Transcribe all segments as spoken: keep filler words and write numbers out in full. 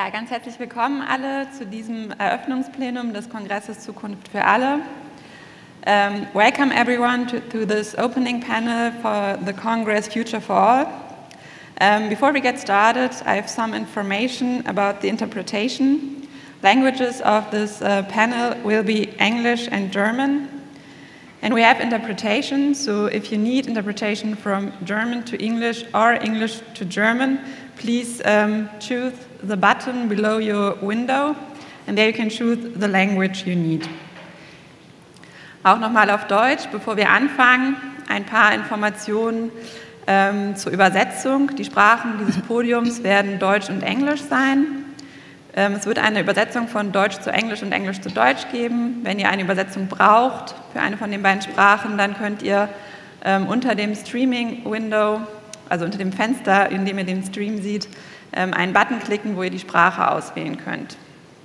Ja, ganz herzlich willkommen alle zu diesem Eröffnungsplenum des Kongresses Zukunft für alle. Um, welcome everyone to, to this opening panel for the Congress Future for All. Um, before we get started, I have some information about the interpretation. Languages of this uh, panel will be English and German. And we have interpretation, so if you need interpretation from German to English or English to German, please um, choose the button below your window, and there you can choose the language you need. Auch nochmal auf Deutsch, bevor wir anfangen, ein paar Informationen ähm, zur Übersetzung. Die Sprachen dieses Podiums werden Deutsch und Englisch sein. Ähm, es wird eine Übersetzung von Deutsch zu Englisch und Englisch zu Deutsch geben. Wenn ihr eine Übersetzung braucht für eine von den beiden Sprachen, dann könnt ihr ähm, unter dem Streaming-Window, also unter dem Fenster, in dem ihr den Stream seht, ähm, einen Button klicken, wo ihr die Sprache auswählen könnt.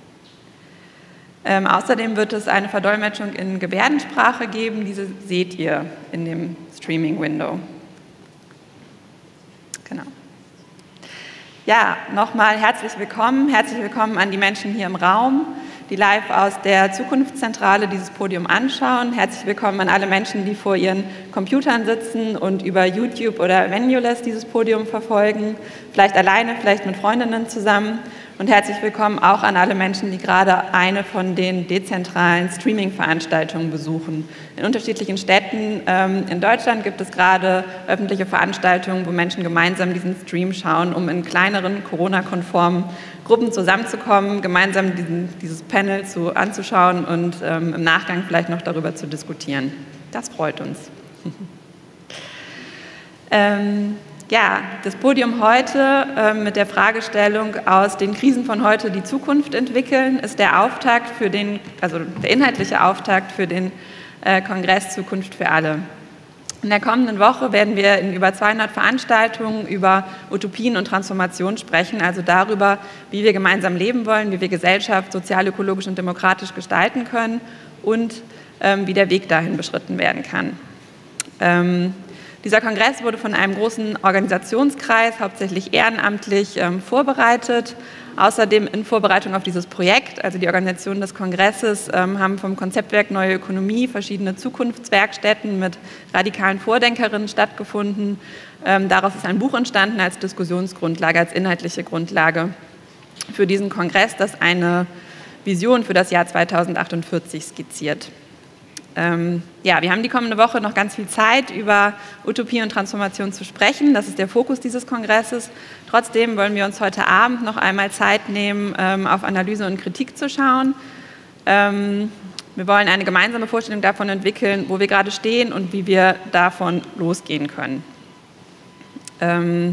Ähm, außerdem wird es eine Verdolmetschung in Gebärdensprache geben, diese seht ihr in dem Streaming-Window. Genau. Ja, nochmal herzlich willkommen, herzlich willkommen an die Menschen hier im Raum, die live aus der Zukunftszentrale dieses Podium anschauen. Herzlich willkommen an alle Menschen, die vor ihren Computern sitzen und über YouTube oder Venuless dieses Podium verfolgen, vielleicht alleine, vielleicht mit Freundinnen zusammen. Und herzlich willkommen auch an alle Menschen, die gerade eine von den dezentralen Streaming-Veranstaltungen besuchen. In unterschiedlichen Städten ähm, in Deutschland gibt es gerade öffentliche Veranstaltungen, wo Menschen gemeinsam diesen Stream schauen, um in kleineren, Corona-konformen Gruppen zusammenzukommen, gemeinsam diesen, dieses Panel zu, anzuschauen und ähm, im Nachgang vielleicht noch darüber zu diskutieren. Das freut uns. ähm, Ja, das Podium heute äh, mit der Fragestellung aus den Krisen von heute die Zukunft entwickeln, ist der Auftakt für den, also der inhaltliche Auftakt für den äh, Kongress Zukunft für alle. In der kommenden Woche werden wir in über zweihundert Veranstaltungen über Utopien und Transformation sprechen, also darüber, wie wir gemeinsam leben wollen, wie wir Gesellschaft sozial, ökologisch und demokratisch gestalten können und ähm, wie der Weg dahin beschritten werden kann. Ähm, Dieser Kongress wurde von einem großen Organisationskreis, hauptsächlich ehrenamtlich, ähm, vorbereitet. Außerdem in Vorbereitung auf dieses Projekt, also die Organisation des Kongresses, ähm, haben vom Konzeptwerk Neue Ökonomie verschiedene Zukunftswerkstätten mit radikalen Vordenkerinnen stattgefunden. Ähm, daraus ist ein Buch entstanden als Diskussionsgrundlage, als inhaltliche Grundlage für diesen Kongress, das eine Vision für das Jahr zweitausendachtundvierzig skizziert. Ähm, ja, wir haben die kommende Woche noch ganz viel Zeit, über Utopie und Transformation zu sprechen. Das ist der Fokus dieses Kongresses. Trotzdem wollen wir uns heute Abend noch einmal Zeit nehmen, ähm, auf Analyse und Kritik zu schauen. Ähm, wir wollen eine gemeinsame Vorstellung davon entwickeln, wo wir gerade stehen und wie wir davon losgehen können. Ähm,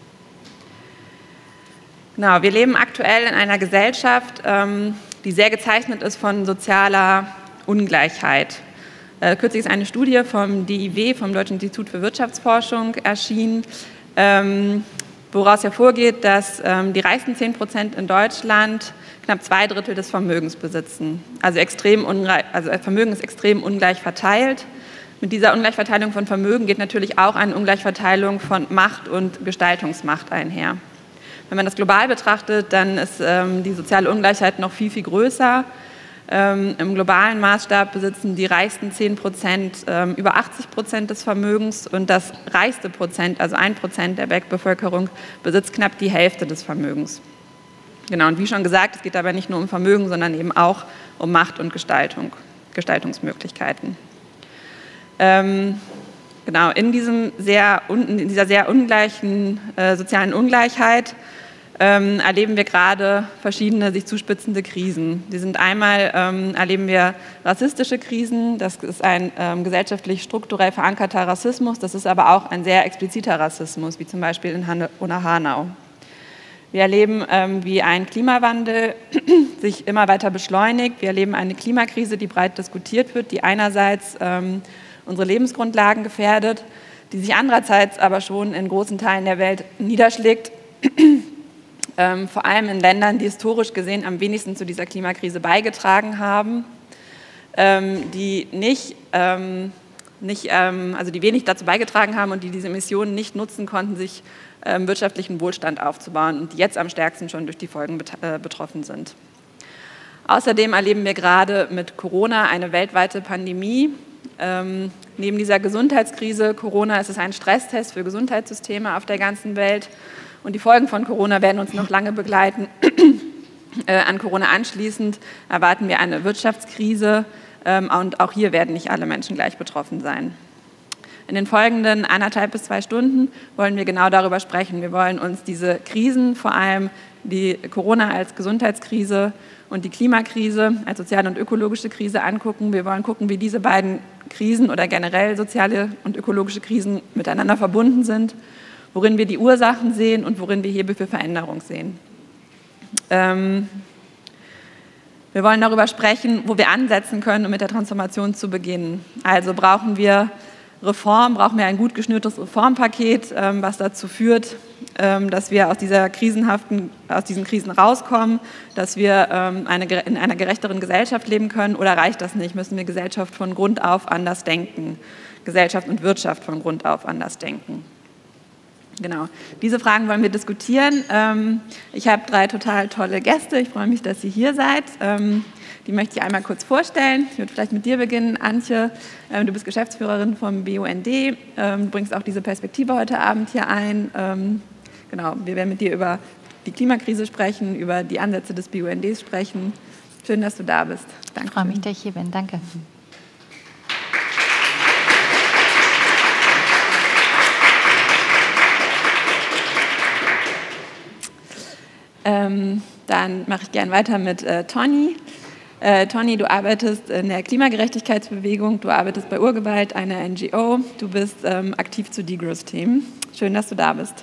genau, wir leben aktuell in einer Gesellschaft, ähm, die sehr gezeichnet ist von sozialer Ungleichheit. Äh, kürzlich ist eine Studie vom D I W, vom Deutschen Institut für Wirtschaftsforschung, erschienen, ähm, woraus hervorgeht, dass ähm, die reichsten zehn Prozent in Deutschland knapp zwei Drittel des Vermögens besitzen. Also, extrem ungleich, also Vermögen ist extrem ungleich verteilt. Mit dieser Ungleichverteilung von Vermögen geht natürlich auch eine Ungleichverteilung von Macht und Gestaltungsmacht einher. Wenn man das global betrachtet, dann ist ähm, die soziale Ungleichheit noch viel, viel größer. Ähm, Im globalen Maßstab besitzen die reichsten zehn Prozent ähm, über achtzig Prozent des Vermögens und das reichste Prozent, also ein Prozent der Weltbevölkerung, besitzt knapp die Hälfte des Vermögens. Genau, und wie schon gesagt, es geht dabei nicht nur um Vermögen, sondern eben auch um Macht und Gestaltung, Gestaltungsmöglichkeiten. Ähm, genau, in, diesem sehr, in dieser sehr ungleichen äh, sozialen Ungleichheit Ähm, erleben wir gerade verschiedene sich zuspitzende Krisen. Die sind einmal, ähm, erleben wir rassistische Krisen, das ist ein ähm, gesellschaftlich strukturell verankerter Rassismus, das ist aber auch ein sehr expliziter Rassismus, wie zum Beispiel in Hanau. Wir erleben, ähm, wie ein Klimawandel sich immer weiter beschleunigt. Wir erleben eine Klimakrise, die breit diskutiert wird, die einerseits ähm, unsere Lebensgrundlagen gefährdet, die sich andererseits aber schon in großen Teilen der Welt niederschlägt, Ähm, vor allem in Ländern, die historisch gesehen am wenigsten zu dieser Klimakrise beigetragen haben, ähm, die nicht, ähm, nicht, ähm, also die wenig dazu beigetragen haben und die diese Emissionen nicht nutzen konnten, sich ähm, wirtschaftlichen Wohlstand aufzubauen und die jetzt am stärksten schon durch die Folgen bet äh, betroffen sind. Außerdem erleben wir gerade mit Corona eine weltweite Pandemie. Ähm, neben dieser Gesundheitskrise Corona ist es ein Stresstest für Gesundheitssysteme auf der ganzen Welt und die Folgen von Corona werden uns noch lange begleiten. äh, an Corona anschließend erwarten wir eine Wirtschaftskrise ähm, und auch hier werden nicht alle Menschen gleich betroffen sein. In den folgenden anderthalb bis zwei Stunden wollen wir genau darüber sprechen. Wir wollen uns diese Krisen, vor allem die Corona als Gesundheitskrise und die Klimakrise als soziale und ökologische Krise angucken. Wir wollen gucken, wie diese beiden Krisen oder generell soziale und ökologische Krisen miteinander verbunden sind, worin wir die Ursachen sehen und worin wir Hebel für Veränderung sehen. Ähm, wir wollen darüber sprechen, wo wir ansetzen können, um mit der Transformation zu beginnen. Also brauchen wir Reform, brauchen wir ein gut geschnürtes Reformpaket, ähm, was dazu führt, ähm, dass wir aus dieser krisenhaften, aus diesen Krisen rauskommen, dass wir ähm, eine, in einer gerechteren Gesellschaft leben können, oder reicht das nicht? Müssen wir Gesellschaft von Grund auf anders denken, Gesellschaft und Wirtschaft von Grund auf anders denken? Genau, diese Fragen wollen wir diskutieren. Ähm, ich habe drei total tolle Gäste, ich freue mich, dass ihr hier seid. Ähm, Die möchte ich einmal kurz vorstellen. Ich würde vielleicht mit dir beginnen, Antje. Du bist Geschäftsführerin vom B U N D. Du bringst auch diese Perspektive heute Abend hier ein. Genau, wir werden mit dir über die Klimakrise sprechen, über die Ansätze des B U N Ds sprechen. Schön, dass du da bist. Danke. Ich freue mich, dass ich hier bin. Danke. Ähm, dann mache ich gerne weiter mit äh, Toni. Äh, Toni, du arbeitest in der Klimagerechtigkeitsbewegung, du arbeitest bei Urgewalt, einer N G O, du bist ähm, aktiv zu Degrowth-Themen. Schön, dass du da bist.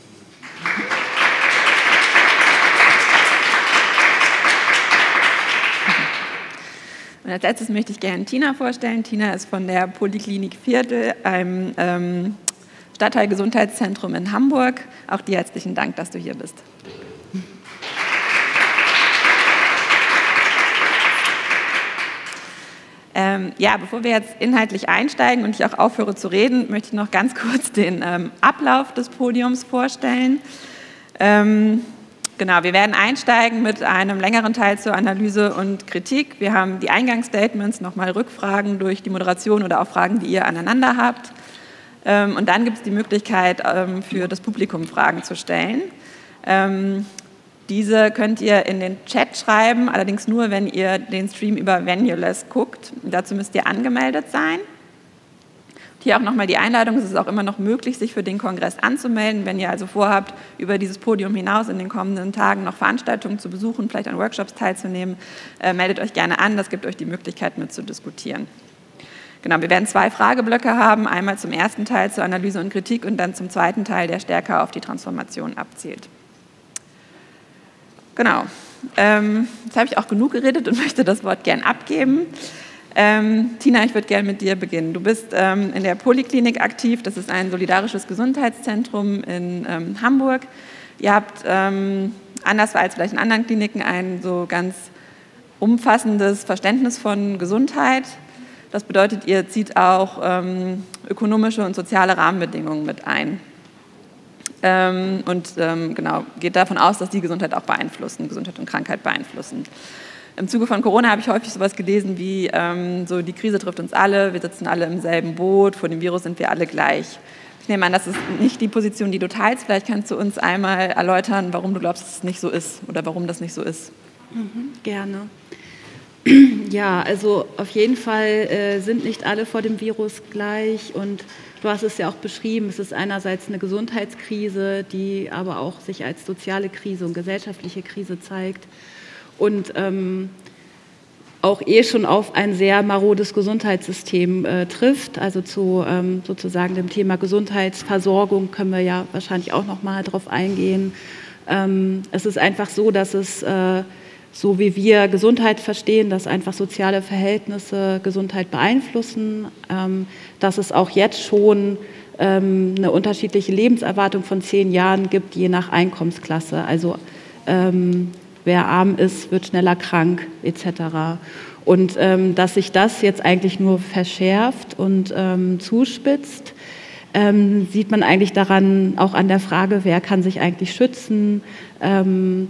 Und als letztes möchte ich gerne Tina vorstellen. Tina ist von der Poliklinik Viertel, einem ähm, Stadtteilgesundheitszentrum in Hamburg. Auch dir herzlichen Dank, dass du hier bist. Ähm, ja, bevor wir jetzt inhaltlich einsteigen und ich auch aufhöre zu reden, möchte ich noch ganz kurz den ähm, Ablauf des Podiums vorstellen. Ähm, genau, wir werden einsteigen mit einem längeren Teil zur Analyse und Kritik. Wir haben die Eingangsstatements, nochmal Rückfragen durch die Moderation oder auch Fragen, die ihr aneinander habt. Ähm, und dann gibt es die Möglichkeit, ähm, für das Publikum Fragen zu stellen. Ähm, Diese könnt ihr in den Chat schreiben, allerdings nur, wenn ihr den Stream über Venuless guckt. Dazu müsst ihr angemeldet sein. Und hier auch nochmal die Einladung, es ist auch immer noch möglich, sich für den Kongress anzumelden. Wenn ihr also vorhabt, über dieses Podium hinaus in den kommenden Tagen noch Veranstaltungen zu besuchen, vielleicht an Workshops teilzunehmen, äh, meldet euch gerne an, das gibt euch die Möglichkeit, mitzudiskutieren. Genau, wir werden zwei Frageblöcke haben, einmal zum ersten Teil zur Analyse und Kritik und dann zum zweiten Teil, der stärker auf die Transformation abzielt. Genau, ähm, jetzt habe ich auch genug geredet und möchte das Wort gern abgeben. Ähm, Tina, ich würde gerne mit dir beginnen. Du bist ähm, in der Poliklinik aktiv, das ist ein solidarisches Gesundheitszentrum in ähm, Hamburg. Ihr habt, ähm, anders als vielleicht in anderen Kliniken, ein so ganz umfassendes Verständnis von Gesundheit. Das bedeutet, ihr zieht auch ähm, ökonomische und soziale Rahmenbedingungen mit ein. Ähm, und ähm, genau, geht davon aus, dass die Gesundheit auch beeinflussen, Gesundheit und Krankheit beeinflussen. Im Zuge von Corona habe ich häufig sowas gelesen wie, ähm, so die Krise trifft uns alle, wir sitzen alle im selben Boot, vor dem Virus sind wir alle gleich. Ich nehme an, das ist nicht die Position, die du teilst. Vielleicht kannst du uns einmal erläutern, warum du glaubst, dass es nicht so ist oder warum das nicht so ist. Mhm, gerne. Ja, also auf jeden Fall äh, sind nicht alle vor dem Virus gleich und du hast es ja auch beschrieben, es ist einerseits eine Gesundheitskrise, die aber auch sich als soziale Krise und gesellschaftliche Krise zeigt und ähm, auch eh schon auf ein sehr marodes Gesundheitssystem äh, trifft. Also zu ähm, sozusagen dem Thema Gesundheitsversorgung können wir ja wahrscheinlich auch noch mal drauf eingehen. Ähm, es ist einfach so, dass es äh, so wie wir Gesundheit verstehen, dass einfach soziale Verhältnisse Gesundheit beeinflussen, ähm, dass es auch jetzt schon ähm, eine unterschiedliche Lebenserwartung von zehn Jahren gibt, je nach Einkommensklasse. Also ähm, wer arm ist, wird schneller krank et cetera. Und ähm, dass sich das jetzt eigentlich nur verschärft und ähm, zuspitzt, ähm, sieht man eigentlich daran, auch an der Frage, wer kann sich eigentlich schützen, ähm,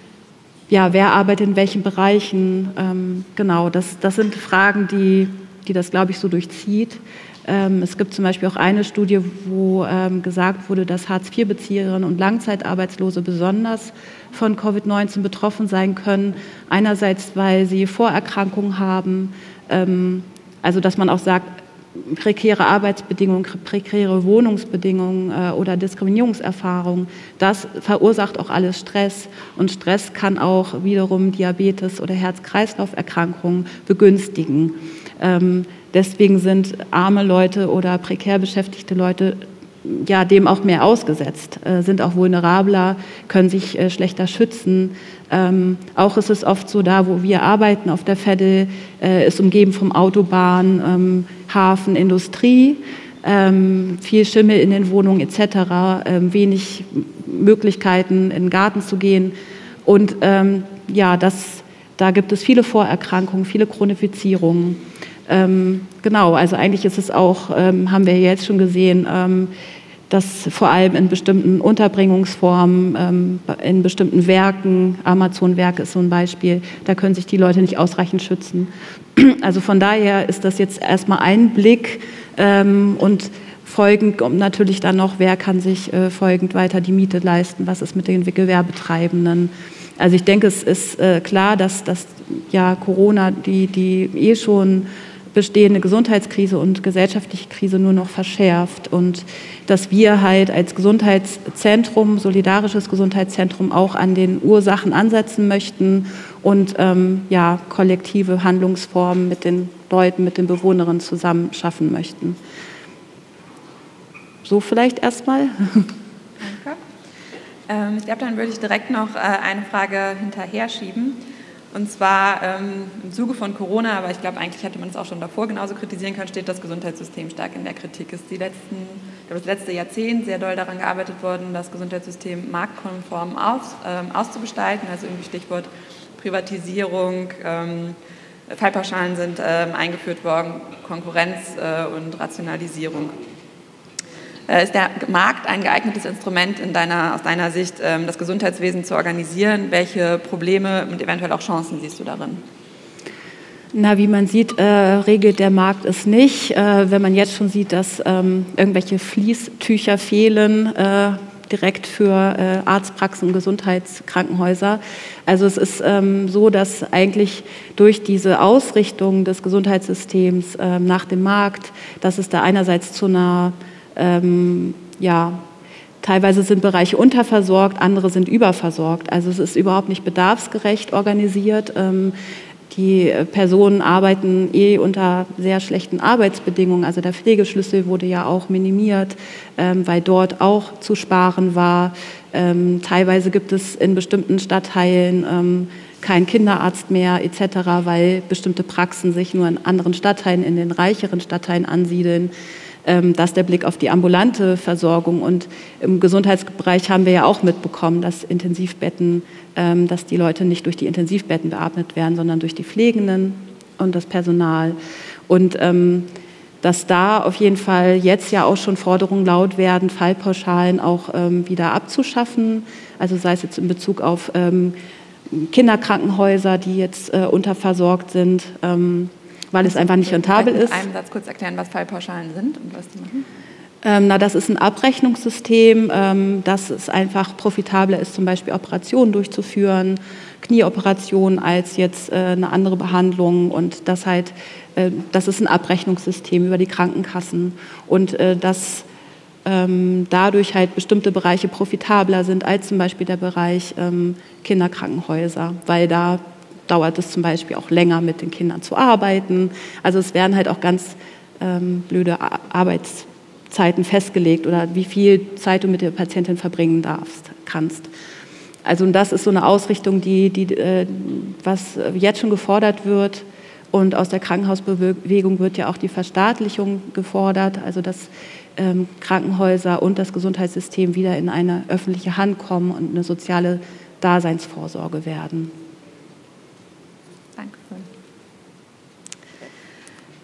ja, wer arbeitet in welchen Bereichen, ähm, genau, das, das sind Fragen, die, die das, glaube ich, so durchzieht. Ähm, es gibt zum Beispiel auch eine Studie, wo ähm, gesagt wurde, dass Hartz vier Bezieherinnen und Langzeitarbeitslose besonders von Covid neunzehn betroffen sein können. Einerseits, weil sie Vorerkrankungen haben, ähm, also dass man auch sagt, prekäre Arbeitsbedingungen, prekäre Wohnungsbedingungen äh, oder Diskriminierungserfahrungen, das verursacht auch alles Stress. Und Stress kann auch wiederum Diabetes oder Herz-Kreislauf-Erkrankungen begünstigen. Ähm, deswegen sind arme Leute oder prekär beschäftigte Leute ja, dem auch mehr ausgesetzt, äh, sind auch vulnerabler, können sich äh, schlechter schützen. Ähm, auch ist es oft so, da wo wir arbeiten auf der Veddel, äh, ist umgeben vom Autobahn, ähm, Hafen, Industrie, ähm, viel Schimmel in den Wohnungen et cetera, ähm, wenig Möglichkeiten in den Garten zu gehen. Und ähm, ja, das, da gibt es viele Vorerkrankungen, viele Chronifizierungen. Ähm, genau, also eigentlich ist es auch, ähm, haben wir jetzt schon gesehen, ähm, dass vor allem in bestimmten Unterbringungsformen, ähm, in bestimmten Werken, Amazon-Werk ist so ein Beispiel, da können sich die Leute nicht ausreichend schützen. Also von daher ist das jetzt erstmal ein Blick ähm, und folgend kommt natürlich dann noch, wer kann sich äh, folgend weiter die Miete leisten, was ist mit den Gewerbetreibenden. Also ich denke, es ist äh, klar, dass, dass ja, Corona die, die eh schon bestehende Gesundheitskrise und gesellschaftliche Krise nur noch verschärft und dass wir halt als Gesundheitszentrum, solidarisches Gesundheitszentrum auch an den Ursachen ansetzen möchten und ähm, ja, kollektive Handlungsformen mit den Leuten, mit den Bewohnerinnen zusammen schaffen möchten. So vielleicht erstmal. Danke. Ähm, ich glaube, dann würde ich direkt noch äh, eine Frage hinterher schieben. Und zwar ähm, im Zuge von Corona, aber ich glaube, eigentlich hätte man es auch schon davor genauso kritisieren können, steht das Gesundheitssystem stark in der Kritik. Ist die letzten, das letzte Jahrzehnt sehr doll daran gearbeitet worden, das Gesundheitssystem marktkonform aus, ähm, auszugestalten. Also irgendwie Stichwort Privatisierung, ähm, Fallpauschalen sind ähm, eingeführt worden, Konkurrenz äh, und Rationalisierung. Ist der Markt ein geeignetes Instrument in deiner, aus deiner Sicht, das Gesundheitswesen zu organisieren? Welche Probleme und eventuell auch Chancen siehst du darin? Na, wie man sieht, äh, regelt der Markt es nicht. Äh, wenn man jetzt schon sieht, dass ähm, irgendwelche Fließtücher fehlen, äh, direkt für äh, Arztpraxen und Gesundheitskrankenhäuser. Also es ist ähm, so, dass eigentlich durch diese Ausrichtung des Gesundheitssystems äh, nach dem Markt, dass es da einerseits zu einer Ähm, ja, teilweise sind Bereiche unterversorgt, andere sind überversorgt. Also es ist überhaupt nicht bedarfsgerecht organisiert. Ähm, die Personen arbeiten eh unter sehr schlechten Arbeitsbedingungen. Also der Pflegeschlüssel wurde ja auch minimiert, ähm, weil dort auch zu sparen war. Ähm, teilweise gibt es in bestimmten Stadtteilen ähm, keinen Kinderarzt mehr et cetera, weil bestimmte Praxen sich nur in anderen Stadtteilen, in den reicheren Stadtteilen ansiedeln. Das ist der Blick auf die ambulante Versorgung. Und im Gesundheitsbereich haben wir ja auch mitbekommen, dass Intensivbetten, dass die Leute nicht durch die Intensivbetten beatmet werden, sondern durch die Pflegenden und das Personal. Und dass da auf jeden Fall jetzt ja auch schon Forderungen laut werden, Fallpauschalen auch wieder abzuschaffen. Also sei es jetzt in Bezug auf Kinderkrankenhäuser, die jetzt unterversorgt sind, weil es einfach nicht rentabel ist. Mit einem Satz kurz erklären, was Fallpauschalen sind und was die machen? Ähm, na, das ist ein Abrechnungssystem, ähm, dass es einfach profitabler ist, zum Beispiel Operationen durchzuführen, Knieoperationen als jetzt äh, eine andere Behandlung und das halt, äh, das ist ein Abrechnungssystem über die Krankenkassen und äh, dass ähm, dadurch halt bestimmte Bereiche profitabler sind als zum Beispiel der Bereich ähm, Kinderkrankenhäuser, weil da dauert es zum Beispiel auch länger, mit den Kindern zu arbeiten. Also es werden halt auch ganz ähm, blöde Arbeitszeiten festgelegt oder wie viel Zeit du mit der Patientin verbringen darfst, kannst. Also und das ist so eine Ausrichtung, die, die, äh, was jetzt schon gefordert wird. Und aus der Krankenhausbewegung wird ja auch die Verstaatlichung gefordert, also dass ähm, Krankenhäuser und das Gesundheitssystem wieder in eine öffentliche Hand kommen und eine soziale Daseinsvorsorge werden.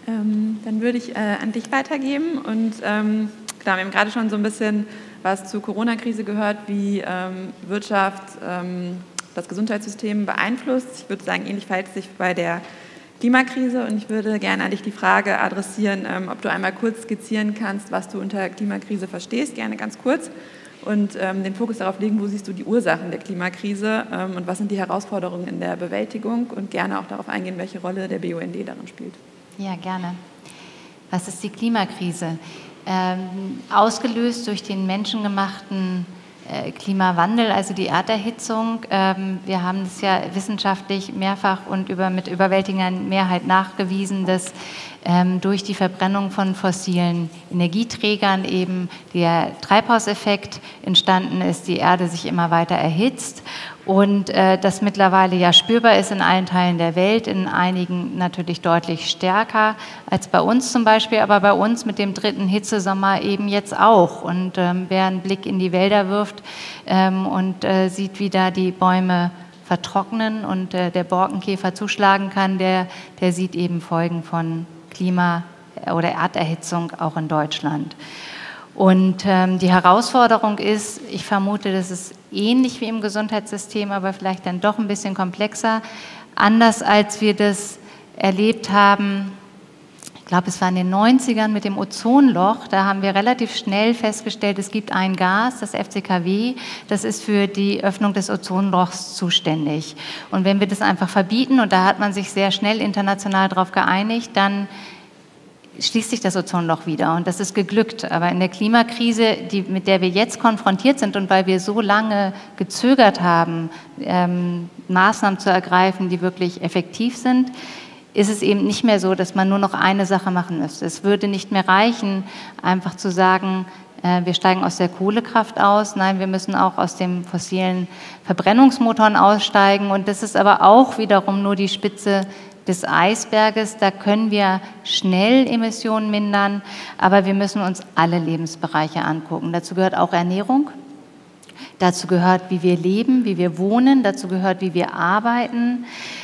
Ähm, dann würde ich äh, an dich weitergeben. Und ähm, klar, wir haben gerade schon so ein bisschen was zur Corona-Krise gehört, wie ähm, Wirtschaft ähm, das Gesundheitssystem beeinflusst. Ich würde sagen, ähnlich verhält es sich bei der Klimakrise. Und ich würde gerne an dich die Frage adressieren, ähm, ob du einmal kurz skizzieren kannst, was du unter Klimakrise verstehst, gerne ganz kurz. Und ähm, den Fokus darauf legen, wo siehst du die Ursachen der Klimakrise ähm, und was sind die Herausforderungen in der Bewältigung, und gerne auch darauf eingehen, welche Rolle der B U N D darin spielt. Ja, gerne. Was ist die Klimakrise? Ähm, ausgelöst durch den menschengemachten äh, Klimawandel, also die Erderhitzung. Ähm, wir haben es ja wissenschaftlich mehrfach und über, mit überwältigender Mehrheit nachgewiesen, dass ähm, durch die Verbrennung von fossilen Energieträgern eben der Treibhauseffekt entstanden ist, die Erde sich immer weiter erhitzt. Und äh, das mittlerweile ja spürbar ist in allen Teilen der Welt, in einigen natürlich deutlich stärker als bei uns zum Beispiel, aber bei uns mit dem dritten Hitzesommer eben jetzt auch. Und ähm, wer einen Blick in die Wälder wirft ähm, und äh, sieht, wie da die Bäume vertrocknen und äh, der Borkenkäfer zuschlagen kann, der, der sieht eben Folgen von Klima- oder Erderhitzung auch in Deutschland. Und ähm, die Herausforderung ist, ich vermute, das ist ähnlich wie im Gesundheitssystem, aber vielleicht dann doch ein bisschen komplexer, anders als wir das erlebt haben. Ich glaube, es war in den neunzigern mit dem Ozonloch, da haben wir relativ schnell festgestellt, es gibt ein Gas, das F C K W, das ist für die Öffnung des Ozonlochs zuständig. Und wenn wir das einfach verbieten, und da hat man sich sehr schnell international darauf geeinigt, dann schließt sich das Ozonloch wieder, und das ist geglückt. Aber in der Klimakrise, die, mit der wir jetzt konfrontiert sind und weil wir so lange gezögert haben, ähm, Maßnahmen zu ergreifen, die wirklich effektiv sind, ist es eben nicht mehr so, dass man nur noch eine Sache machen müsste. Es würde nicht mehr reichen, einfach zu sagen, äh, wir steigen aus der Kohlekraft aus. Nein, wir müssen auch aus den fossilen Verbrennungsmotoren aussteigen, und das ist aber auch wiederum nur die Spitze des Eisberges. Da können wir schnell Emissionen mindern, aber wir müssen uns alle Lebensbereiche angucken. Dazu gehört auch Ernährung, dazu gehört, wie wir leben, wie wir wohnen, dazu gehört, wie wir arbeiten,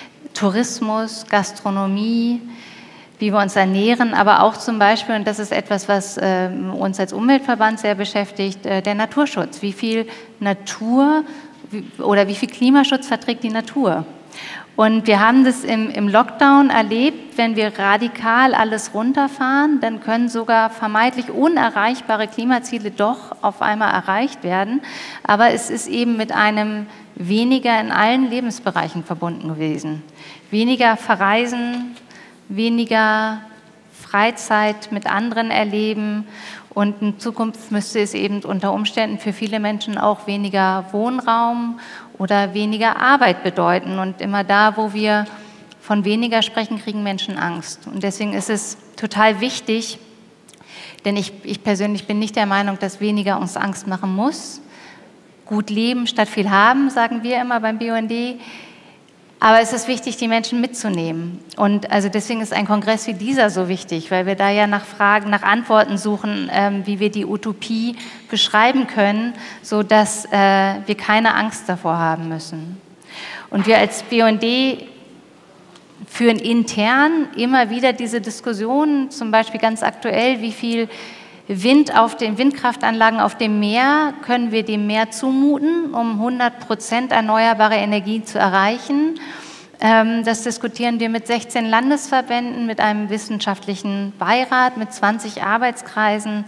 Tourismus, Gastronomie, wie wir uns ernähren, aber auch zum Beispiel, und das ist etwas, was äh, uns als Umweltverband sehr beschäftigt, äh, der Naturschutz. Wie viel Natur wie, oder wie viel Klimaschutz verträgt die Natur? Und wir haben das im, im Lockdown erlebt, wenn wir radikal alles runterfahren, dann können sogar vermeintlich unerreichbare Klimaziele doch auf einmal erreicht werden. Aber es ist eben mit einem weniger in allen Lebensbereichen verbunden gewesen. Weniger verreisen, weniger Freizeit mit anderen erleben, und in Zukunft müsste es eben unter Umständen für viele Menschen auch weniger Wohnraum oder weniger Arbeit bedeuten. Und immer da, wo wir von weniger sprechen, kriegen Menschen Angst. Und deswegen ist es total wichtig, denn ich, ich persönlich bin nicht der Meinung, dass weniger uns Angst machen muss. Gut leben statt viel haben, sagen wir immer beim B U N D. Aber es ist wichtig, die Menschen mitzunehmen. Und also deswegen ist ein Kongress wie dieser so wichtig, weil wir da ja nach Fragen, nach Antworten suchen, ähm, wie wir die Utopie beschreiben können, sodass äh, wir keine Angst davor haben müssen. Und wir als B U N D führen intern immer wieder diese Diskussionen, zum Beispiel ganz aktuell, wie viel Wind auf den Windkraftanlagen auf dem Meer können wir dem Meer zumuten, um hundert Prozent erneuerbare Energie zu erreichen. Das diskutieren wir mit sechzehn Landesverbänden, mit einem wissenschaftlichen Beirat, mit zwanzig Arbeitskreisen,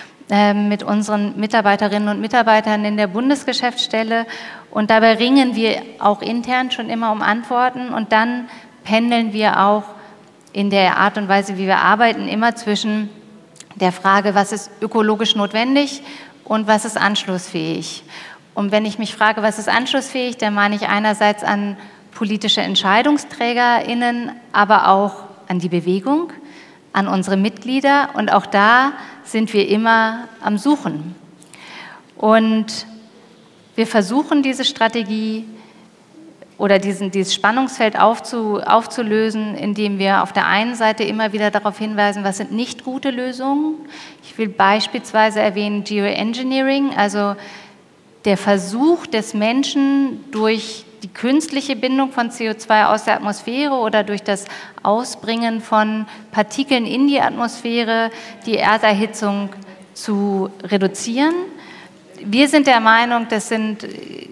mit unseren Mitarbeiterinnen und Mitarbeitern in der Bundesgeschäftsstelle. Und dabei ringen wir auch intern schon immer um Antworten, und dann pendeln wir auch in der Art und Weise, wie wir arbeiten, immer zwischen der Frage, was ist ökologisch notwendig und was ist anschlussfähig. Und wenn ich mich frage, was ist anschlussfähig, dann meine ich einerseits an politische EntscheidungsträgerInnen, aber auch an die Bewegung, an unsere Mitglieder, und auch da sind wir immer am Suchen. Und wir versuchen, diese Strategie oder diesen, dieses Spannungsfeld aufzu, aufzulösen, indem wir auf der einen Seite immer wieder darauf hinweisen, was sind nicht gute Lösungen. Ich will beispielsweise erwähnen Geoengineering, also der Versuch des Menschen, durch die künstliche Bindung von C O zwei aus der Atmosphäre oder durch das Ausbringen von Partikeln in die Atmosphäre die Erderhitzung zu reduzieren. Wir sind der Meinung, das sind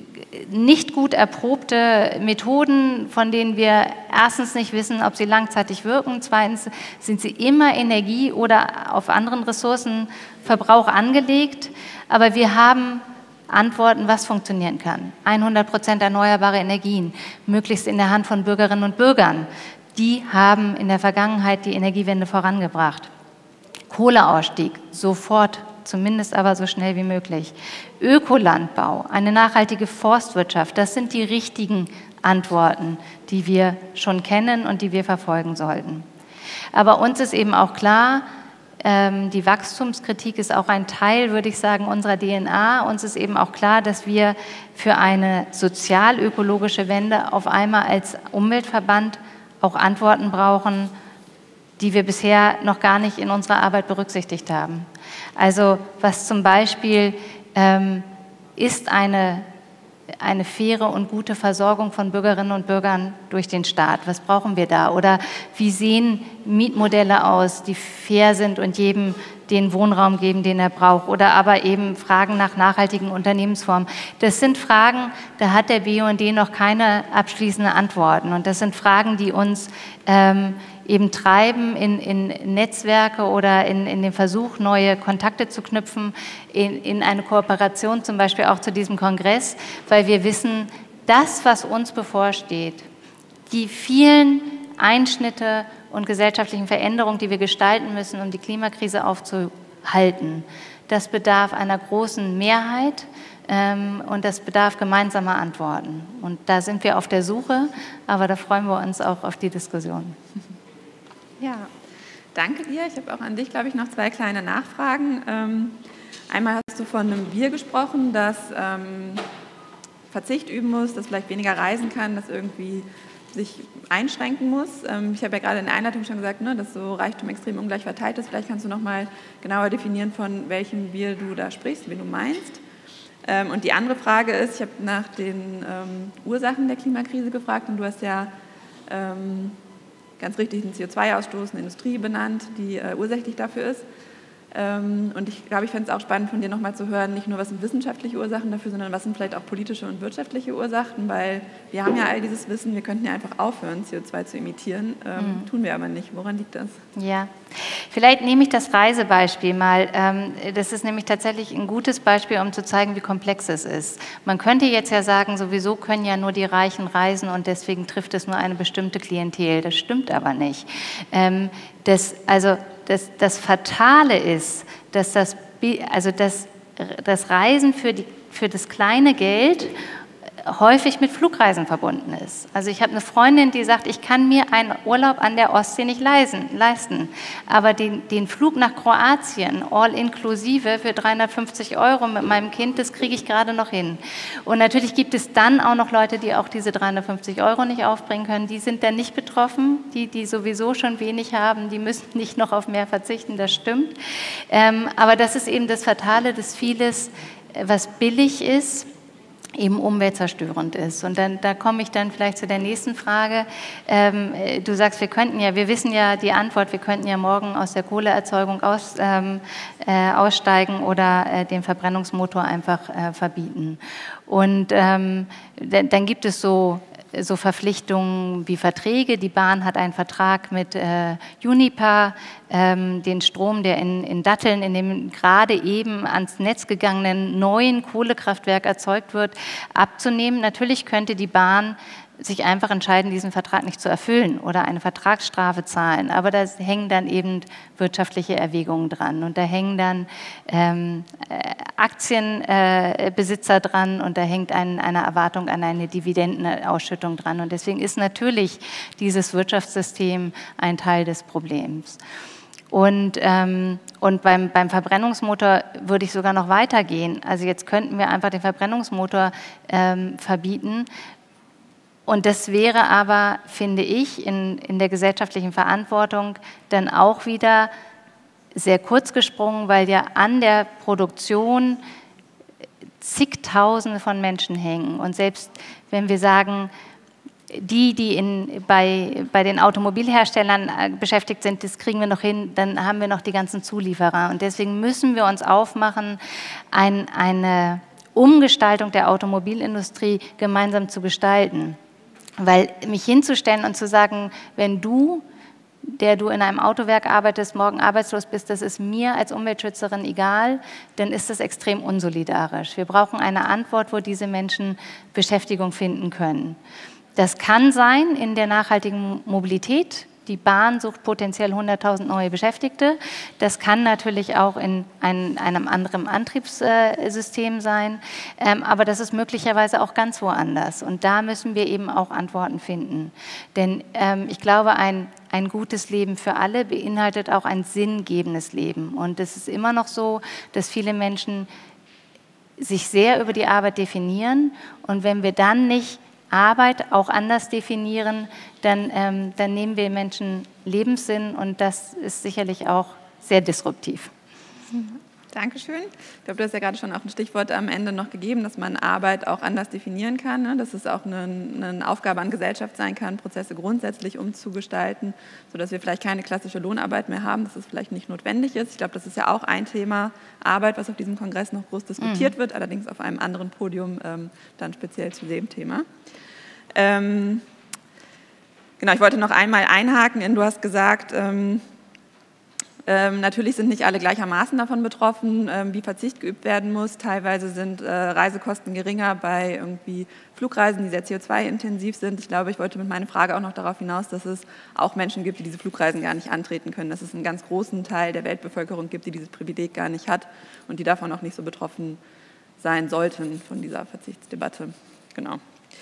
nicht gut erprobte Methoden, von denen wir erstens nicht wissen, ob sie langzeitig wirken, zweitens sind sie immer Energie- oder auf anderen Ressourcenverbrauch angelegt, aber wir haben Antworten, was funktionieren kann. hundert Prozent erneuerbare Energien, möglichst in der Hand von Bürgerinnen und Bürgern. Die haben in der Vergangenheit die Energiewende vorangebracht. Kohleausstieg, sofort, zumindest aber so schnell wie möglich. Ökolandbau, eine nachhaltige Forstwirtschaft, das sind die richtigen Antworten, die wir schon kennen und die wir verfolgen sollten. Aber uns ist eben auch klar, die Wachstumskritik ist auch ein Teil, würde ich sagen, unserer D N A. Uns ist eben auch klar, dass wir für eine sozial-ökologische Wende auf einmal als Umweltverband auch Antworten brauchen, die wir bisher noch gar nicht in unserer Arbeit berücksichtigt haben. Also was zum Beispiel ähm, ist eine, eine faire und gute Versorgung von Bürgerinnen und Bürgern durch den Staat? Was brauchen wir da? Oder wie sehen Mietmodelle aus, die fair sind und jedem den Wohnraum geben, den er braucht? Oder aber eben Fragen nach nachhaltigen Unternehmensformen. Das sind Fragen, da hat der B U N D noch keine abschließenden Antworten. Und das sind Fragen, die uns ähm, eben treiben in, in Netzwerke oder in, in den Versuch, neue Kontakte zu knüpfen, in, in eine Kooperation zum Beispiel auch zu diesem Kongress, weil wir wissen, das, was uns bevorsteht, die vielen Einschnitte und gesellschaftlichen Veränderungen, die wir gestalten müssen, um die Klimakrise aufzuhalten, das bedarf einer großen Mehrheit ähm, und das bedarf gemeinsamer Antworten. Und da sind wir auf der Suche, aber da freuen wir uns auch auf die Diskussion. Ja, danke dir. Ich habe auch an dich, glaube ich, noch zwei kleine Nachfragen. Ähm, einmal hast du von einem Wir gesprochen, das ähm, Verzicht üben muss, das vielleicht weniger reisen kann, das irgendwie sich einschränken muss. Ähm, ich habe ja gerade in der Einleitung schon gesagt, ne, dass so Reichtum extrem ungleich verteilt ist. Vielleicht kannst du noch mal genauer definieren, von welchem Wir du da sprichst, wen du meinst. Ähm, und die andere Frage ist, ich habe nach den ähm, Ursachen der Klimakrise gefragt und du hast ja ähm, ganz richtig den C O zwei Ausstoß in der Industrie benannt, die äh, ursächlich dafür ist. Ähm, und ich glaube, ich fände es auch spannend von dir nochmal zu hören, nicht nur was sind wissenschaftliche Ursachen dafür, sondern was sind vielleicht auch politische und wirtschaftliche Ursachen, weil wir haben ja all dieses Wissen, wir könnten ja einfach aufhören, C O zwei zu emittieren, ähm, mhm. tun wir aber nicht. Woran liegt das? Ja, vielleicht nehme ich das Reisebeispiel mal. Ähm, das ist nämlich tatsächlich ein gutes Beispiel, um zu zeigen, wie komplex es ist. Man könnte jetzt ja sagen, sowieso können ja nur die Reichen reisen und deswegen trifft es nur eine bestimmte Klientel. Das stimmt aber nicht. Ähm, das, also Das, das Fatale ist, dass das, also das, das Reisen für, die, für das kleine Geld häufig mit Flugreisen verbunden ist. Also ich habe eine Freundin, die sagt, ich kann mir einen Urlaub an der Ostsee nicht leisten, leisten. aber den, den Flug nach Kroatien, all inklusive für dreihundertfünfzig Euro mit meinem Kind, das kriege ich gerade noch hin. Und natürlich gibt es dann auch noch Leute, die auch diese dreihundertfünfzig Euro nicht aufbringen können. Die sind dann nicht betroffen, die, die sowieso schon wenig haben, die müssen nicht noch auf mehr verzichten, das stimmt. Ähm, aber das ist eben das Fatale, dass vieles, was billig ist, eben umweltzerstörend ist. Und dann, da komme ich dann vielleicht zu der nächsten Frage. Ähm, du sagst, wir könnten ja, wir wissen ja die Antwort, wir könnten ja morgen aus der Kohleerzeugung aus, ähm, äh, aussteigen oder äh, den Verbrennungsmotor einfach äh, verbieten. Und ähm, dann, dann gibt es so so Verpflichtungen wie Verträge. Die Bahn hat einen Vertrag mit äh, Uniper, ähm, den Strom, der in, in Datteln, in dem gerade eben ans Netz gegangenen neuen Kohlekraftwerk erzeugt wird, abzunehmen. Natürlich könnte die Bahn sich einfach entscheiden, diesen Vertrag nicht zu erfüllen oder eine Vertragsstrafe zahlen. Aber da hängen dann eben wirtschaftliche Erwägungen dran und da hängen dann ähm, Aktienbesitzer äh, dran und da hängt ein, eine Erwartung an eine Dividendenausschüttung dran. Und deswegen ist natürlich dieses Wirtschaftssystem ein Teil des Problems. Und, ähm, und beim, beim Verbrennungsmotor würde ich sogar noch weitergehen. Also jetzt könnten wir einfach den Verbrennungsmotor ähm, verbieten. Und das wäre aber, finde ich, in, in der gesellschaftlichen Verantwortung dann auch wieder sehr kurz gesprungen, weil ja an der Produktion zigtausende von Menschen hängen. Und selbst wenn wir sagen, die, die in, bei, bei den Automobilherstellern beschäftigt sind, das kriegen wir noch hin, dann haben wir noch die ganzen Zulieferer. Und deswegen müssen wir uns aufmachen, ein, eine Umgestaltung der Automobilindustrie gemeinsam zu gestalten. Weil mich hinzustellen und zu sagen, wenn du, der du in einem Autowerk arbeitest, morgen arbeitslos bist, das ist mir als Umweltschützerin egal, dann ist das extrem unsolidarisch. Wir brauchen eine Antwort, wo diese Menschen Beschäftigung finden können. Das kann sein in der nachhaltigen Mobilität. Die Bahn sucht potenziell hunderttausend neue Beschäftigte. Das kann natürlich auch in ein, einem anderen Antriebssystem sein, ähm, aber das ist möglicherweise auch ganz woanders. Und da müssen wir eben auch Antworten finden. Denn ähm, ich glaube, ein, ein gutes Leben für alle beinhaltet auch ein sinngebendes Leben. Und es ist immer noch so, dass viele Menschen sich sehr über die Arbeit definieren. Und wenn wir dann nicht Arbeit auch anders definieren, dann, ähm, dann nehmen wir Menschen Lebenssinn und das ist sicherlich auch sehr disruptiv. Dankeschön. Ich glaube, du hast ja gerade schon auch ein Stichwort am Ende noch gegeben, dass man Arbeit auch anders definieren kann, ne? Dass es auch eine, eine Aufgabe an Gesellschaft sein kann, Prozesse grundsätzlich umzugestalten, sodass wir vielleicht keine klassische Lohnarbeit mehr haben, dass es vielleicht nicht notwendig ist. Ich glaube, das ist ja auch ein Thema Arbeit, was auf diesem Kongress noch groß diskutiert mhm. wird, allerdings auf einem anderen Podium ähm, dann speziell zu dem Thema. Ähm, genau, ich wollte noch einmal einhaken, in, du hast gesagt, ähm, ähm, natürlich sind nicht alle gleichermaßen davon betroffen, ähm, wie Verzicht geübt werden muss. Teilweise sind äh, Reisekosten geringer bei irgendwie Flugreisen, die sehr C O zwei intensiv sind. Ich glaube, ich wollte mit meiner Frage auch noch darauf hinaus, dass es auch Menschen gibt, die diese Flugreisen gar nicht antreten können, dass es einen ganz großen Teil der Weltbevölkerung gibt, die dieses Privileg gar nicht hat und die davon auch nicht so betroffen sein sollten von dieser Verzichtsdebatte. Genau.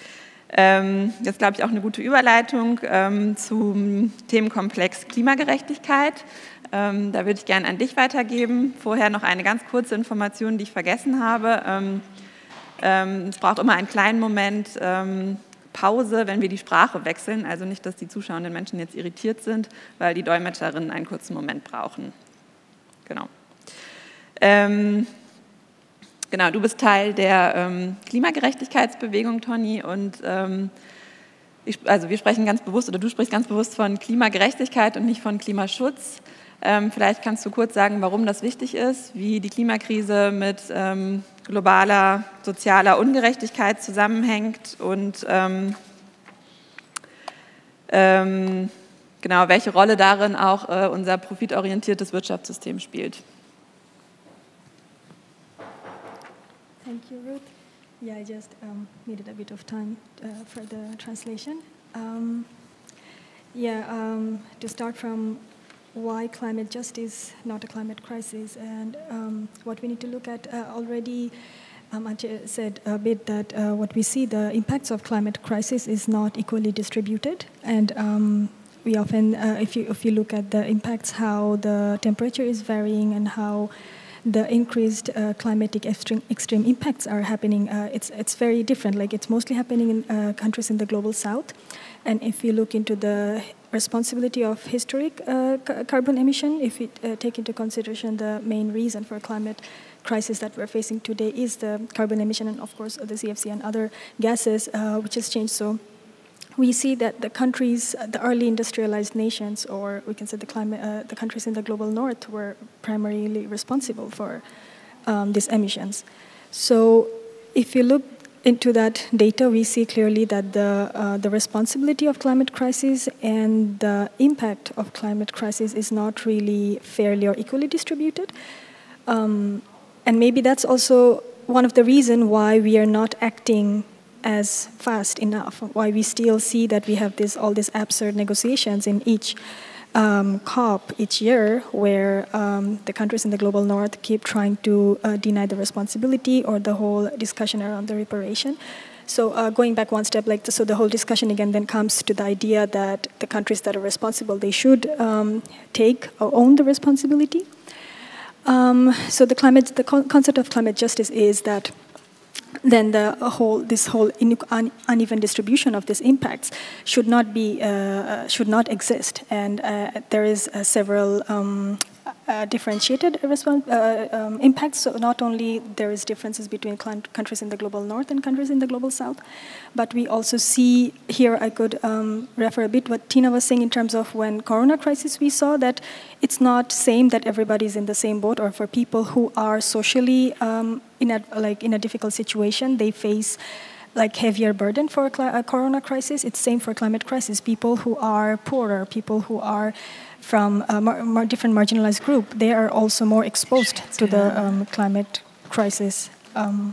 Ähm, jetzt glaube ich auch eine gute Überleitung ähm, zum Themenkomplex Klimagerechtigkeit. Ähm, da würde ich gerne an dich weitergeben. Vorher noch eine ganz kurze Information, die ich vergessen habe. Ähm, ähm, es braucht immer einen kleinen Moment ähm, Pause, wenn wir die Sprache wechseln. Also nicht, dass die zuschauenden Menschen jetzt irritiert sind, weil die Dolmetscherinnen einen kurzen Moment brauchen. Genau. Ähm, Genau, du bist Teil der ähm, Klimagerechtigkeitsbewegung, Toni, und ähm, ich, also wir sprechen ganz bewusst, oder du sprichst ganz bewusst von Klimagerechtigkeit und nicht von Klimaschutz. Ähm, vielleicht kannst du kurz sagen, warum das wichtig ist, wie die Klimakrise mit ähm, globaler sozialer Ungerechtigkeit zusammenhängt und ähm, ähm, genau, welche Rolle darin auch äh, unser profitorientiertes Wirtschaftssystem spielt. Thank you, Ruth. Yeah, I just um, needed a bit of time uh, for the translation. Um, yeah, um, to start from why climate justice, not a climate crisis, and um, what we need to look at uh, already, um, Antje said a bit that uh, what we see, the impacts of climate crisis is not equally distributed, and um, we often, uh, if you if you look at the impacts, how the temperature is varying and how the increased uh, climatic extreme, extreme impacts are happening, uh, it's, it's very different. Like it's mostly happening in uh, countries in the global south. And if you look into the responsibility of historic uh, ca carbon emission, if we uh, take into consideration the main reason for climate crisis that we're facing today is the carbon emission and of course the C F C and other gases, uh, which has changed. So we see that the countries, the early industrialized nations, or we can say the climate, uh, the countries in the global north, were primarily responsible for um, these emissions. So, if you look into that data, we see clearly that the uh, the responsibility of climate crisis and the impact of climate crisis is not really fairly or equally distributed, um, and maybe that's also one of the reasons why we are not acting as fast enough, why we still see that we have this all these absurd negotiations in each um, COP each year where um, the countries in the global north keep trying to uh, deny the responsibility or the whole discussion around the reparation. So uh, going back one step, like the, so the whole discussion again then comes to the idea that the countries that are responsible, they should um, take or own the responsibility. Um, so the climate, the con concept of climate justice is that then the whole, this whole un uneven distribution of these impacts should not be, uh, should not exist. And uh, there is uh, several um, uh, differentiated uh, um, impacts. So not only there is differences between countries in the global north and countries in the global south, but we also see here, I could um, refer a bit what Tina was saying in terms of when Corona crisis, we saw that it's not same that everybody's in the same boat, or for people who are socially um, in a, like in a difficult situation, they face like heavier burden for a, a Corona crisis. It's same for climate crisis. People who are poorer, people who are from a mar mar different marginalized group, they are also more exposed to the um, climate crisis. Um,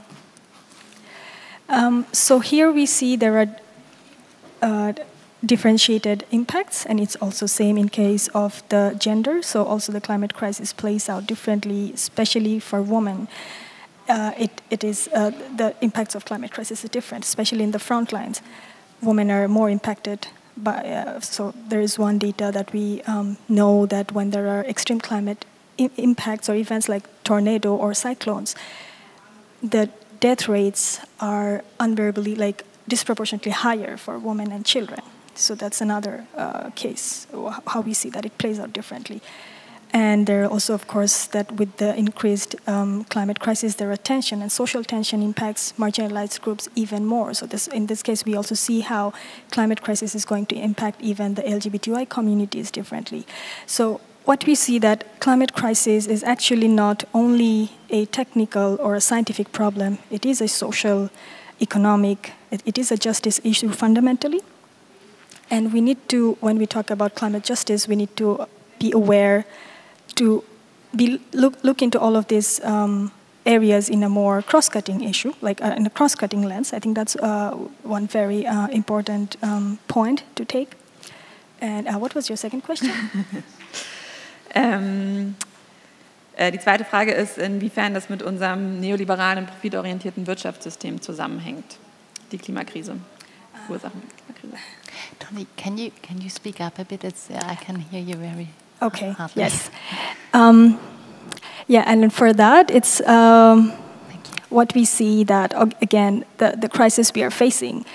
um, so here we see there are uh, differentiated impacts, and it's also same in case of the gender. So also the climate crisis plays out differently, especially for women. Uh, it, it is, uh, the impacts of climate crisis is different, especially in the front lines. Women are more impacted by, uh, so there is one data that we um, know that when there are extreme climate i impacts or events like tornado or cyclones, the death rates are unbearably, like disproportionately higher for women and children. So that's another uh, case, how we see that it plays out differently. And there are also, of course, that with the increased um, climate crisis, there are tension, and social tension impacts marginalized groups even more. So this, in this case, we also see how climate crisis is going to impact even the L G B T I communities differently. So what we see that climate crisis is actually not only a technical or a scientific problem, it is a social, economic, it, it is a justice issue fundamentally. And we need to, when we talk about climate justice, we need to be aware to be, look, look into all of these um, areas in a more cross-cutting issue, like uh, in a cross-cutting lens. I think that's uh, one very uh, important um, point to take. And uh, what was your second question? ähm, äh, die zweite Frage ist, inwiefern das mit unserem neoliberalen, profitorientierten Wirtschaftssystem zusammenhängt, die Klimakrise, Ursachen der Klimakrise. Tony, can you, can you speak up a bit? It's, uh, I can hear you very Okay, hardly. yes. Um, yeah, and for that, it's um, what we see that, again, the, the crisis we are facing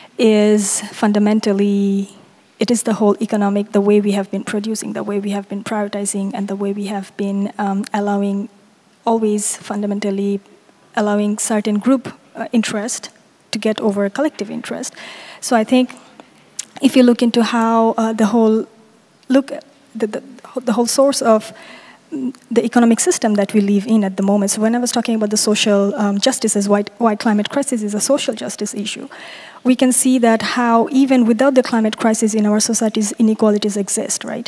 is fundamentally, it is the whole economic, the way we have been producing, the way we have been prioritizing, and the way we have been um, allowing, always fundamentally allowing certain group uh, interest to get over collective interest. So I think if you look into how uh, the whole, look, the, the, the whole source of the economic system that we live in at the moment. So when I was talking about the social um, justice as why, why climate crisis is a social justice issue, we can see that how even without the climate crisis in our societies, inequalities exist, right?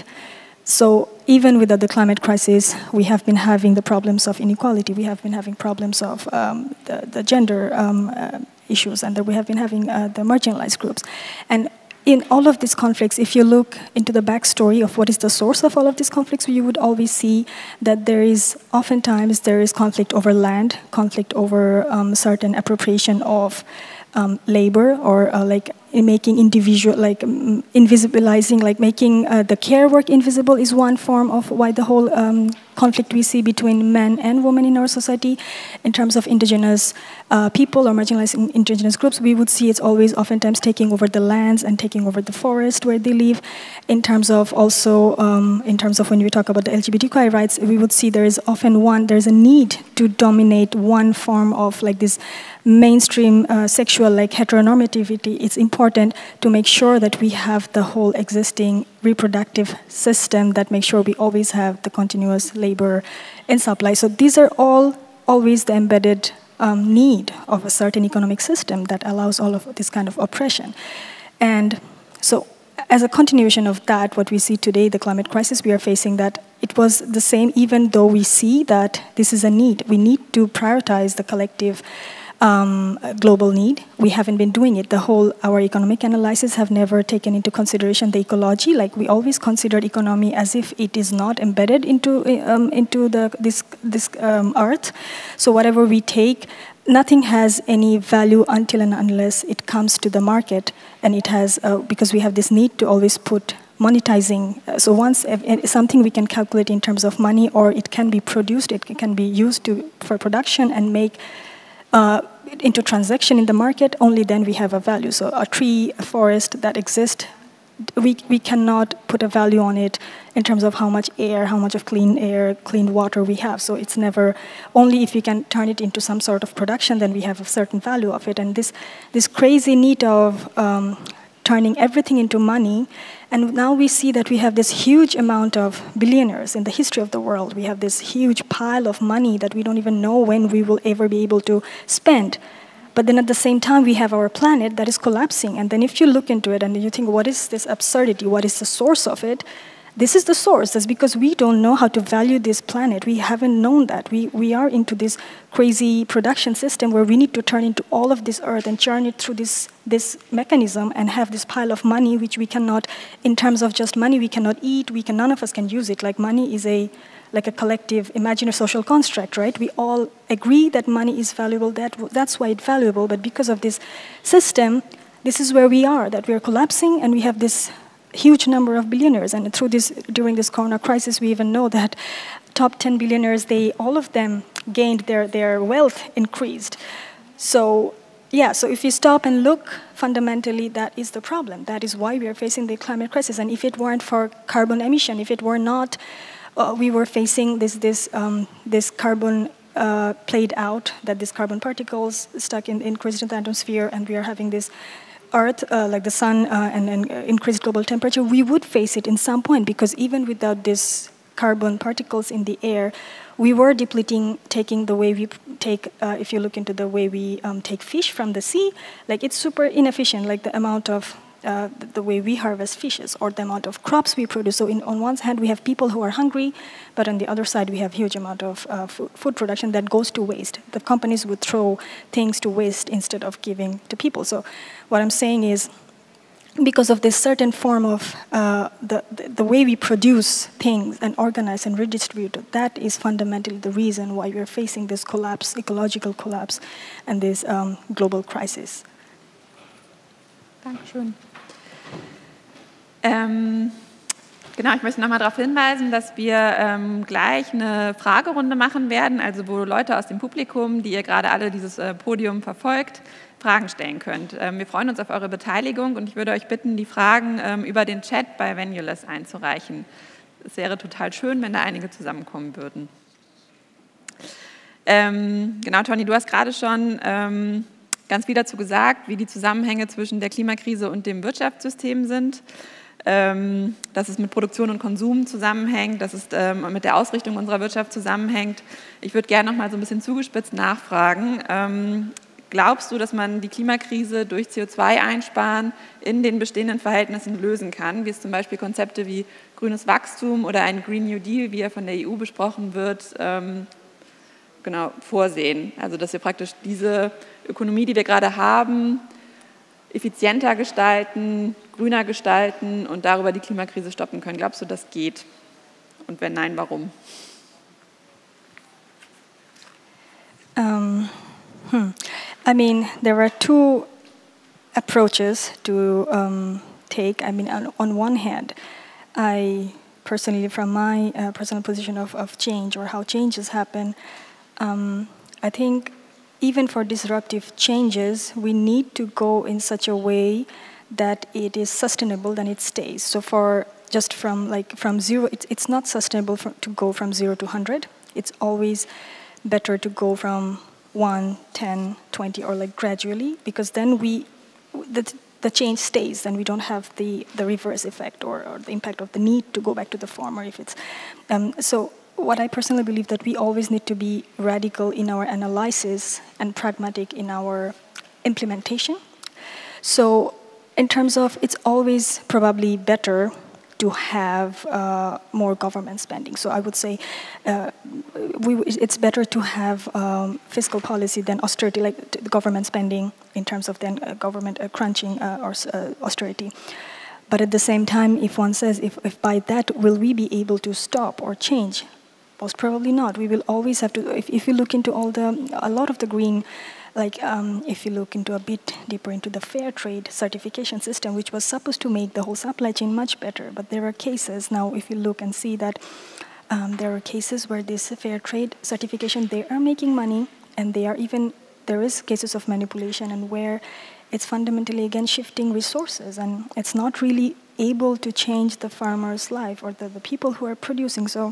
So even without the climate crisis, we have been having the problems of inequality. We have been having problems of um, the, the gender um, uh, issues, and that we have been having uh, the marginalized groups. And in all of these conflicts, if you look into the backstory of what is the source of all of these conflicts, you would always see that there is, oftentimes, there is conflict over land, conflict over um, certain appropriation of um, labor, or uh, like making individual, like um, invisibilizing, like making uh, the care work invisible is one form of why the whole um, conflict we see between men and women in our society. In terms of indigenous uh, people or marginalized indigenous groups, we would see it's always oftentimes taking over the lands and taking over the forest where they live. In terms of also, um, in terms of when we talk about the L G B T Q I rights, we would see there is often one, there's a need to dominate one form of like this mainstream uh, sexual like heteronormativity. It's important to make sure that we have the whole existing reproductive system that makes sure we always have the continuous labor and supply. So these are all always the embedded um, need of a certain economic system that allows all of this kind of oppression. And so as a continuation of that, what we see today, the climate crisis we are facing, that it was the same even though we see that this is a need. We need to prioritize the collective Um, global need. We haven't been doing it. The whole, our economic analysis have never taken into consideration the ecology. Like we always considered economy as if it is not embedded into um, into the this this um, earth. So whatever we take, nothing has any value until and unless it comes to the market, and it has uh, because we have this need to always put monetizing. Uh, so once uh, something we can calculate in terms of money, or it can be produced, it can be used to for production and make. Uh, into transaction in the market, only then we have a value. So a tree, a forest that exists we, we cannot put a value on it in terms of how much air, how much of clean air, clean water we have. So it's never, only if we can turn it into some sort of production, then we have a certain value of it. And this, this crazy need of um, turning everything into money, and now we see that we have this huge amount of billionaires in the history of the world. We have this huge pile of money that we don't even know when we will ever be able to spend. But then at the same time, we have our planet that is collapsing. And then if you look into it and you think, what is this absurdity? What is the source of it? This is the source. That's because we don't know how to value this planet. We haven't known that. We, we are into this crazy production system where we need to turn into all of this earth and churn it through this, this mechanism and have this pile of money, which we cannot, in terms of just money, we cannot eat. We can, none of us can use it. Like money is a, like a collective, imagine a social construct, right? We all agree that money is valuable. That, that's why it's valuable. But because of this system, this is where we are, that we are collapsing, and we have this huge number of billionaires, and through this, during this corona crisis, we even know that top ten billionaires, they, all of them gained their, their wealth increased. So, yeah, so if you stop and look, fundamentally, that is the problem. That is why we are facing the climate crisis. And if it weren't for carbon emission, if it were not, uh, we were facing this, this, um, this carbon uh, played out, that these carbon particles stuck in, increased in the atmosphere, and we are having this Earth, uh, like the sun, uh, and, and increased global temperature, we would face it in some point, because even without these carbon particles in the air, we were depleting, taking the way we take, uh, if you look into the way we um, take fish from the sea, like it's super inefficient, like the amount of, uh, the way we harvest fishes, or the amount of crops we produce. So in, on one hand, we have people who are hungry, but on the other side, we have huge amount of uh, food, food production that goes to waste. The companies would throw things to waste instead of giving to people. So what I'm saying is, because of this certain form of uh, the, the, the way we produce things and organize and redistribute, that is fundamentally the reason why we're facing this collapse, ecological collapse, and this um, global crisis. Dankeschön. Ähm, genau, ich möchte nochmal darauf hinweisen, dass wir ähm, gleich eine Fragerunde machen werden, also wo Leute aus dem Publikum, die ihr gerade alle dieses äh, Podium verfolgt, Fragen stellen könnt. Ähm, wir freuen uns auf eure Beteiligung, und ich würde euch bitten, die Fragen ähm, über den Chat bei Venuless einzureichen. Es wäre total schön, wenn da einige zusammenkommen würden. Ähm, genau, Toni, du hast gerade schon ähm, ganz viel dazu gesagt, wie die Zusammenhänge zwischen der Klimakrise und dem Wirtschaftssystem sind, ähm, dass es mit Produktion und Konsum zusammenhängt, dass es ähm, mit der Ausrichtung unserer Wirtschaft zusammenhängt. Ich würde gerne noch mal so ein bisschen zugespitzt nachfragen. Ähm, glaubst du, dass man die Klimakrise durch C O zwei Einsparen in den bestehenden Verhältnissen lösen kann, wie es zum Beispiel Konzepte wie grünes Wachstum oder ein Green New Deal, wie er von der E U besprochen wird, ähm, genau, vorsehen? Also dass wir praktisch diese Ökonomie, die wir gerade haben, effizienter gestalten, grüner gestalten und darüber die Klimakrise stoppen können. Glaubst du, das geht? Und wenn nein, warum? Um, hmm. I mean, there are two approaches to um, take. I mean, on, on one hand, I personally, from my uh, personal position of, of change, or how changes happen, um, I think even for disruptive changes, we need to go in such a way that it is sustainable, then it stays. So for just from like from zero, it's, it's not sustainable for, to go from zero to one hundred. It's always better to go from one, ten, twenty, or like gradually, because then we, the, the change stays, and we don't have the, the reverse effect, or, or the impact of the need to go back to the former if it's, um, so what I personally believe, that we always need to be radical in our analysis and pragmatic in our implementation. So in terms of, it's always probably better to have uh, more government spending. So I would say uh, we, it's better to have um, fiscal policy than austerity, like the government spending in terms of then uh, government uh, crunching uh, or uh, austerity. But at the same time, if one says, if, if by that will we be able to stop or change? Most probably not. We will always have to, if, if you look into all the, a lot of the green, like um, if you look into a bit deeper into the fair trade certification system, which was supposed to make the whole supply chain much better, but there are cases now, if you look and see that um, there are cases where this fair trade certification, they are making money, and they are even, there is cases of manipulation, and where it's fundamentally again shifting resources, and it's not really able to change the farmer's life or the, the people who are producing. So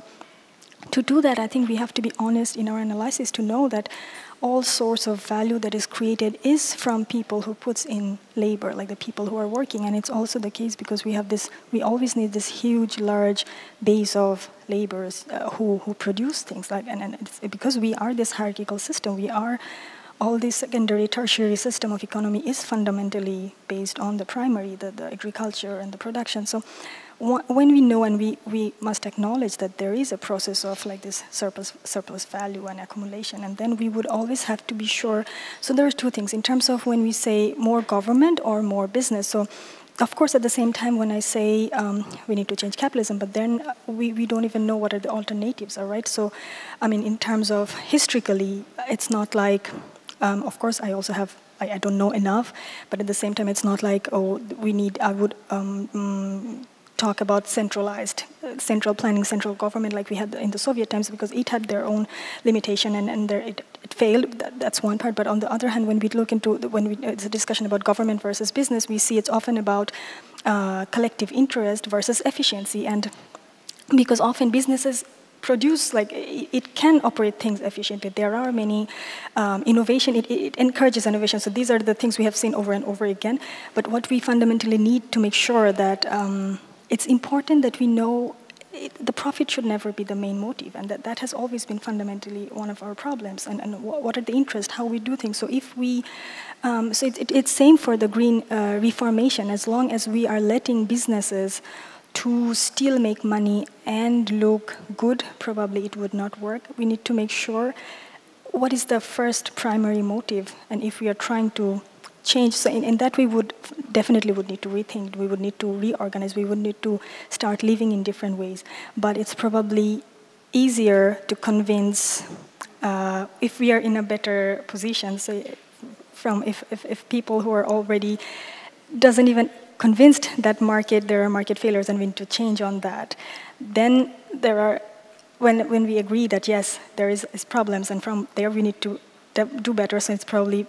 to do that, I think we have to be honest in our analysis to know that all source of value that is created is from people who puts in labor, like the people who are working. And it's also the case because we have this, we always need this huge, large base of laborers uh, who, who produce things. Like, and, and it's because we are this hierarchical system, we are, all this secondary, tertiary system of economy is fundamentally based on the primary, the, the agriculture and the production. So when we know, and we, we must acknowledge that there is a process of like this surplus, surplus value and accumulation, and then we would always have to be sure. So there are two things in terms of when we say more government or more business. So of course, at the same time, when I say um, we need to change capitalism, but then we, we don't even know what are the alternatives, all right? So, I mean, in terms of historically, it's not like, um, of course, I also have, I, I don't know enough, but at the same time, it's not like, oh, we need, I would, um, mm, talk about centralized, uh, central planning, central government like we had in the Soviet times because it had their own limitation and, and there, it, it failed. That, that's one part. But on the other hand, when we look into, the, when we, it's a discussion about government versus business, we see it's often about uh, collective interest versus efficiency. And because often businesses produce, like, it, it can operate things efficiently. There are many um, innovation, it, it encourages innovation. So these are the things we have seen over and over again. But what we fundamentally need to make sure that um, it's important that we know it, the profit should never be the main motive, and that, that has always been fundamentally one of our problems, and, and what are the interests, how we do things. So if we, um, so it, it, it's same for the green uh, reformation, as long as we are letting businesses to still make money and look good, probably it would not work. We need to make sure what is the first primary motive, and if we are trying to change, so in, in that we would definitely would need to rethink, we would need to reorganize, we would need to start living in different ways. But it's probably easier to convince uh, if we are in a better position, so from if, if, if people who are already doesn't even convinced that market, there are market failures and we need to change on that, then there are, when, when we agree that yes, there is, is problems and from there we need to do better, so it's probably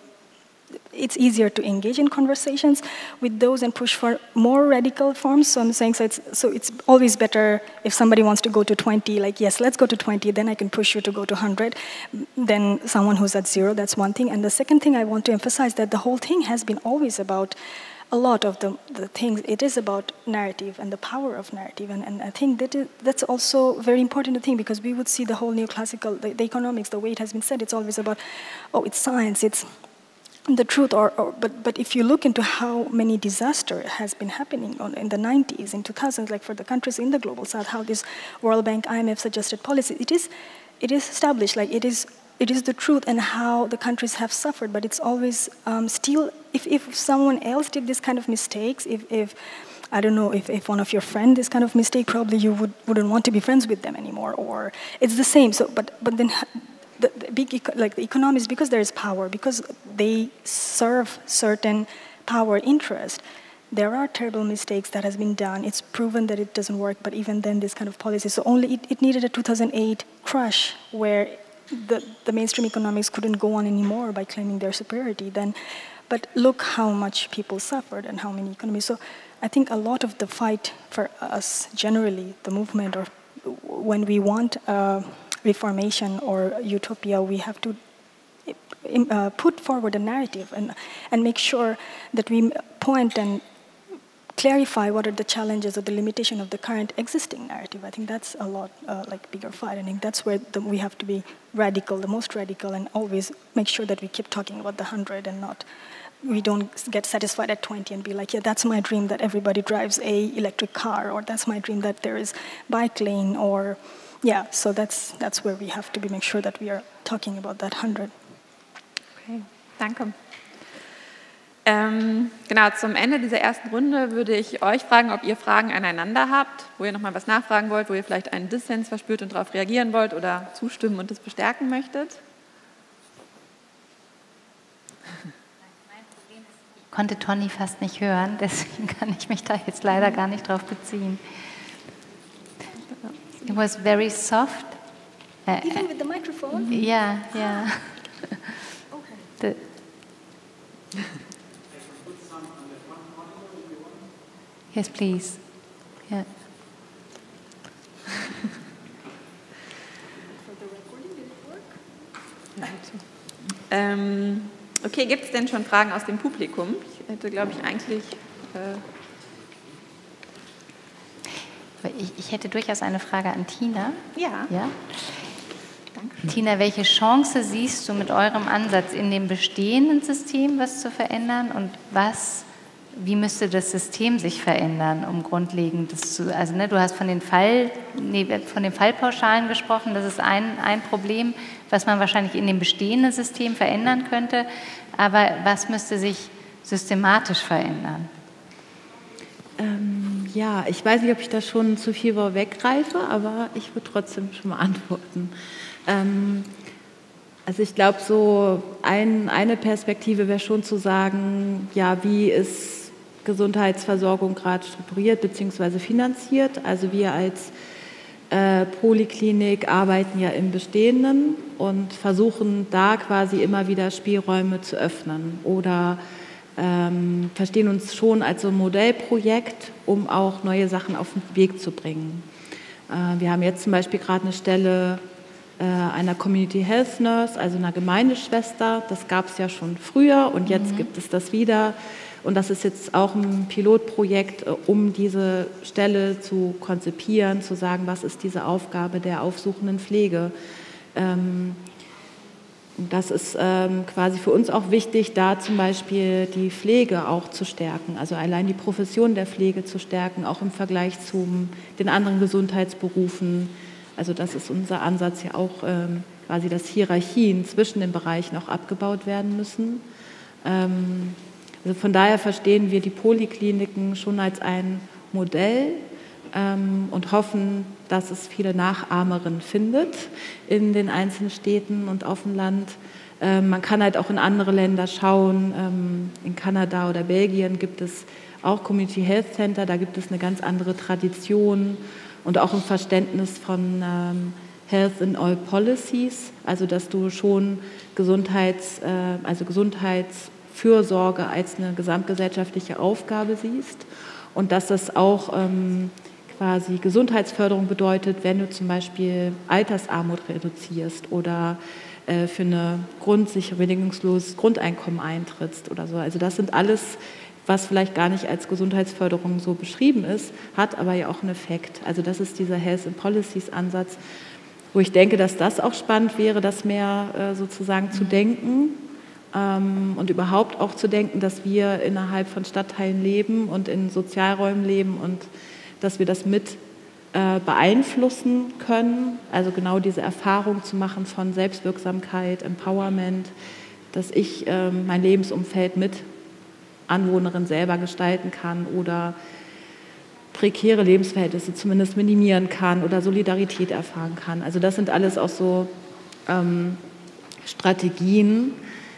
it's easier to engage in conversations with those and push for more radical forms. So I'm saying, so it's, so it's always better if somebody wants to go to twenty, like, yes, let's go to twenty, then I can push you to go to one hundred, than someone who's at zero, that's one thing. And the second thing I want to emphasize that the whole thing has been always about a lot of the, the things, it is about narrative and the power of narrative. And, and I think that is, that's also very important to think, because we would see the whole neoclassical, the, the economics, the way it has been said, it's always about, oh, it's science, it's the truth, or, or but but if you look into how many disaster has been happening on, in the nineties, in two thousands, like for the countries in the global south, how this World Bank, I M F suggested policy, it is it is established, like it is it is the truth, and how the countries have suffered. But it's always um, still, if if someone else did this kind of mistakes, if if I don't know, if, if one of your friends this kind of mistake, probably you would wouldn't want to be friends with them anymore, or it's the same. So but but then. The, the big, like the economists, because there is power, because they serve certain power interest, there are terrible mistakes that has been done. It's proven that it doesn't work, but even then, this kind of policy. So only it, it needed a two thousand eight crash where the, the mainstream economics couldn't go on anymore by claiming their superiority. Then, but look how much people suffered and how many economies. So I think a lot of the fight for us, generally, the movement, or when we want uh, reformation or utopia, we have to uh, put forward a narrative and, and make sure that we point and clarify what are the challenges or the limitation of the current existing narrative. I think that's a lot uh, like bigger fight. I think that's where the, we have to be radical, the most radical, and always make sure that we keep talking about the hundred and not, we don't get satisfied at twenty and be like, yeah, that's my dream that everybody drives a electric car, or that's my dream that there is bike lane, or yeah, so that's that's where we have to be, make sure that we are talking about that hundred. Okay, danke. Ähm, genau, zum Ende dieser ersten Runde würde ich euch fragen, ob ihr Fragen aneinander habt, wo ihr nochmal was nachfragen wollt, wo ihr vielleicht einen Dissens verspürt und darauf reagieren wollt oder zustimmen und das bestärken möchtet. Ich konnte Toni fast nicht hören, deswegen kann ich mich da jetzt leider gar nicht drauf beziehen. It was very soft. Uh, Even with the microphone? Yeah, yeah. Okay. The, yes, please. Ja. ähm, okay, gibt es denn schon Fragen aus dem Publikum? Ich hätte, glaube ich, eigentlich... Äh ich, ich hätte durchaus eine Frage an Tina. Ja. Ja? Danke. Tina, welche Chance siehst du mit eurem Ansatz in dem bestehenden System, was zu verändern, und was, wie müsste das System sich verändern, um grundlegend das zu, also ne, du hast von den Fall, nee, von den Fallpauschalen gesprochen, das ist ein, ein Problem, was man wahrscheinlich in dem bestehenden System verändern könnte, aber was müsste sich systematisch verändern? Ähm, ja, ich weiß nicht, ob ich da schon zu viel weggreife, aber ich würde trotzdem schon mal antworten. Ähm, also ich glaube, so ein, eine Perspektive wäre schon zu sagen, ja, wie ist Gesundheitsversorgung gerade strukturiert bzw. finanziert? Also wir als äh, Poliklinik arbeiten ja im Bestehenden und versuchen da quasi immer wieder Spielräume zu öffnen oder ähm, verstehen uns schon als so ein Modellprojekt, um auch neue Sachen auf den Weg zu bringen. Äh, wir haben jetzt zum Beispiel gerade eine Stelle einer Community Health Nurse, also einer Gemeindeschwester. Das gab es ja schon früher und jetzt mhm. gibt es das wieder. Und das ist jetzt auch ein Pilotprojekt, um diese Stelle zu konzipieren, zu sagen, was ist diese Aufgabe der aufsuchenden Pflege. Das ist quasi für uns auch wichtig, da zum Beispiel die Pflege auch zu stärken, also allein die Profession der Pflege zu stärken, auch im Vergleich zu den anderen Gesundheitsberufen. Also das ist unser Ansatz ja auch, ähm, quasi, dass Hierarchien zwischen den Bereichen auch abgebaut werden müssen. Ähm, also von daher verstehen wir die Polikliniken schon als ein Modell ähm, und hoffen, dass es viele Nachahmerinnen findet in den einzelnen Städten und auf dem Land. Ähm, man kann halt auch in andere Länder schauen. Ähm, in Kanada oder Belgien gibt es auch Community Health Center, da gibt es eine ganz andere Tradition. Und auch im Verständnis von ähm, Health in All Policies, also dass du schon Gesundheits, äh, also Gesundheitsfürsorge als eine gesamtgesellschaftliche Aufgabe siehst und dass das auch ähm, quasi Gesundheitsförderung bedeutet, wenn du zum Beispiel Altersarmut reduzierst oder äh, für eine grundsichere, bedingungsloses Grundeinkommen eintrittst oder so. Also das sind alles, was vielleicht gar nicht als Gesundheitsförderung so beschrieben ist, hat aber ja auch einen Effekt. Also das ist dieser Health and Policies Ansatz, wo ich denke, dass das auch spannend wäre, das mehr äh, sozusagen zu denken ähm, und überhaupt auch zu denken, dass wir innerhalb von Stadtteilen leben und in Sozialräumen leben und dass wir das mit äh, beeinflussen können. Also genau diese Erfahrung zu machen von Selbstwirksamkeit, Empowerment, dass ich äh, mein Lebensumfeld mit Anwohnerin selber gestalten kann oder prekäre Lebensverhältnisse zumindest minimieren kann oder Solidarität erfahren kann. Also das sind alles auch so ähm, Strategien.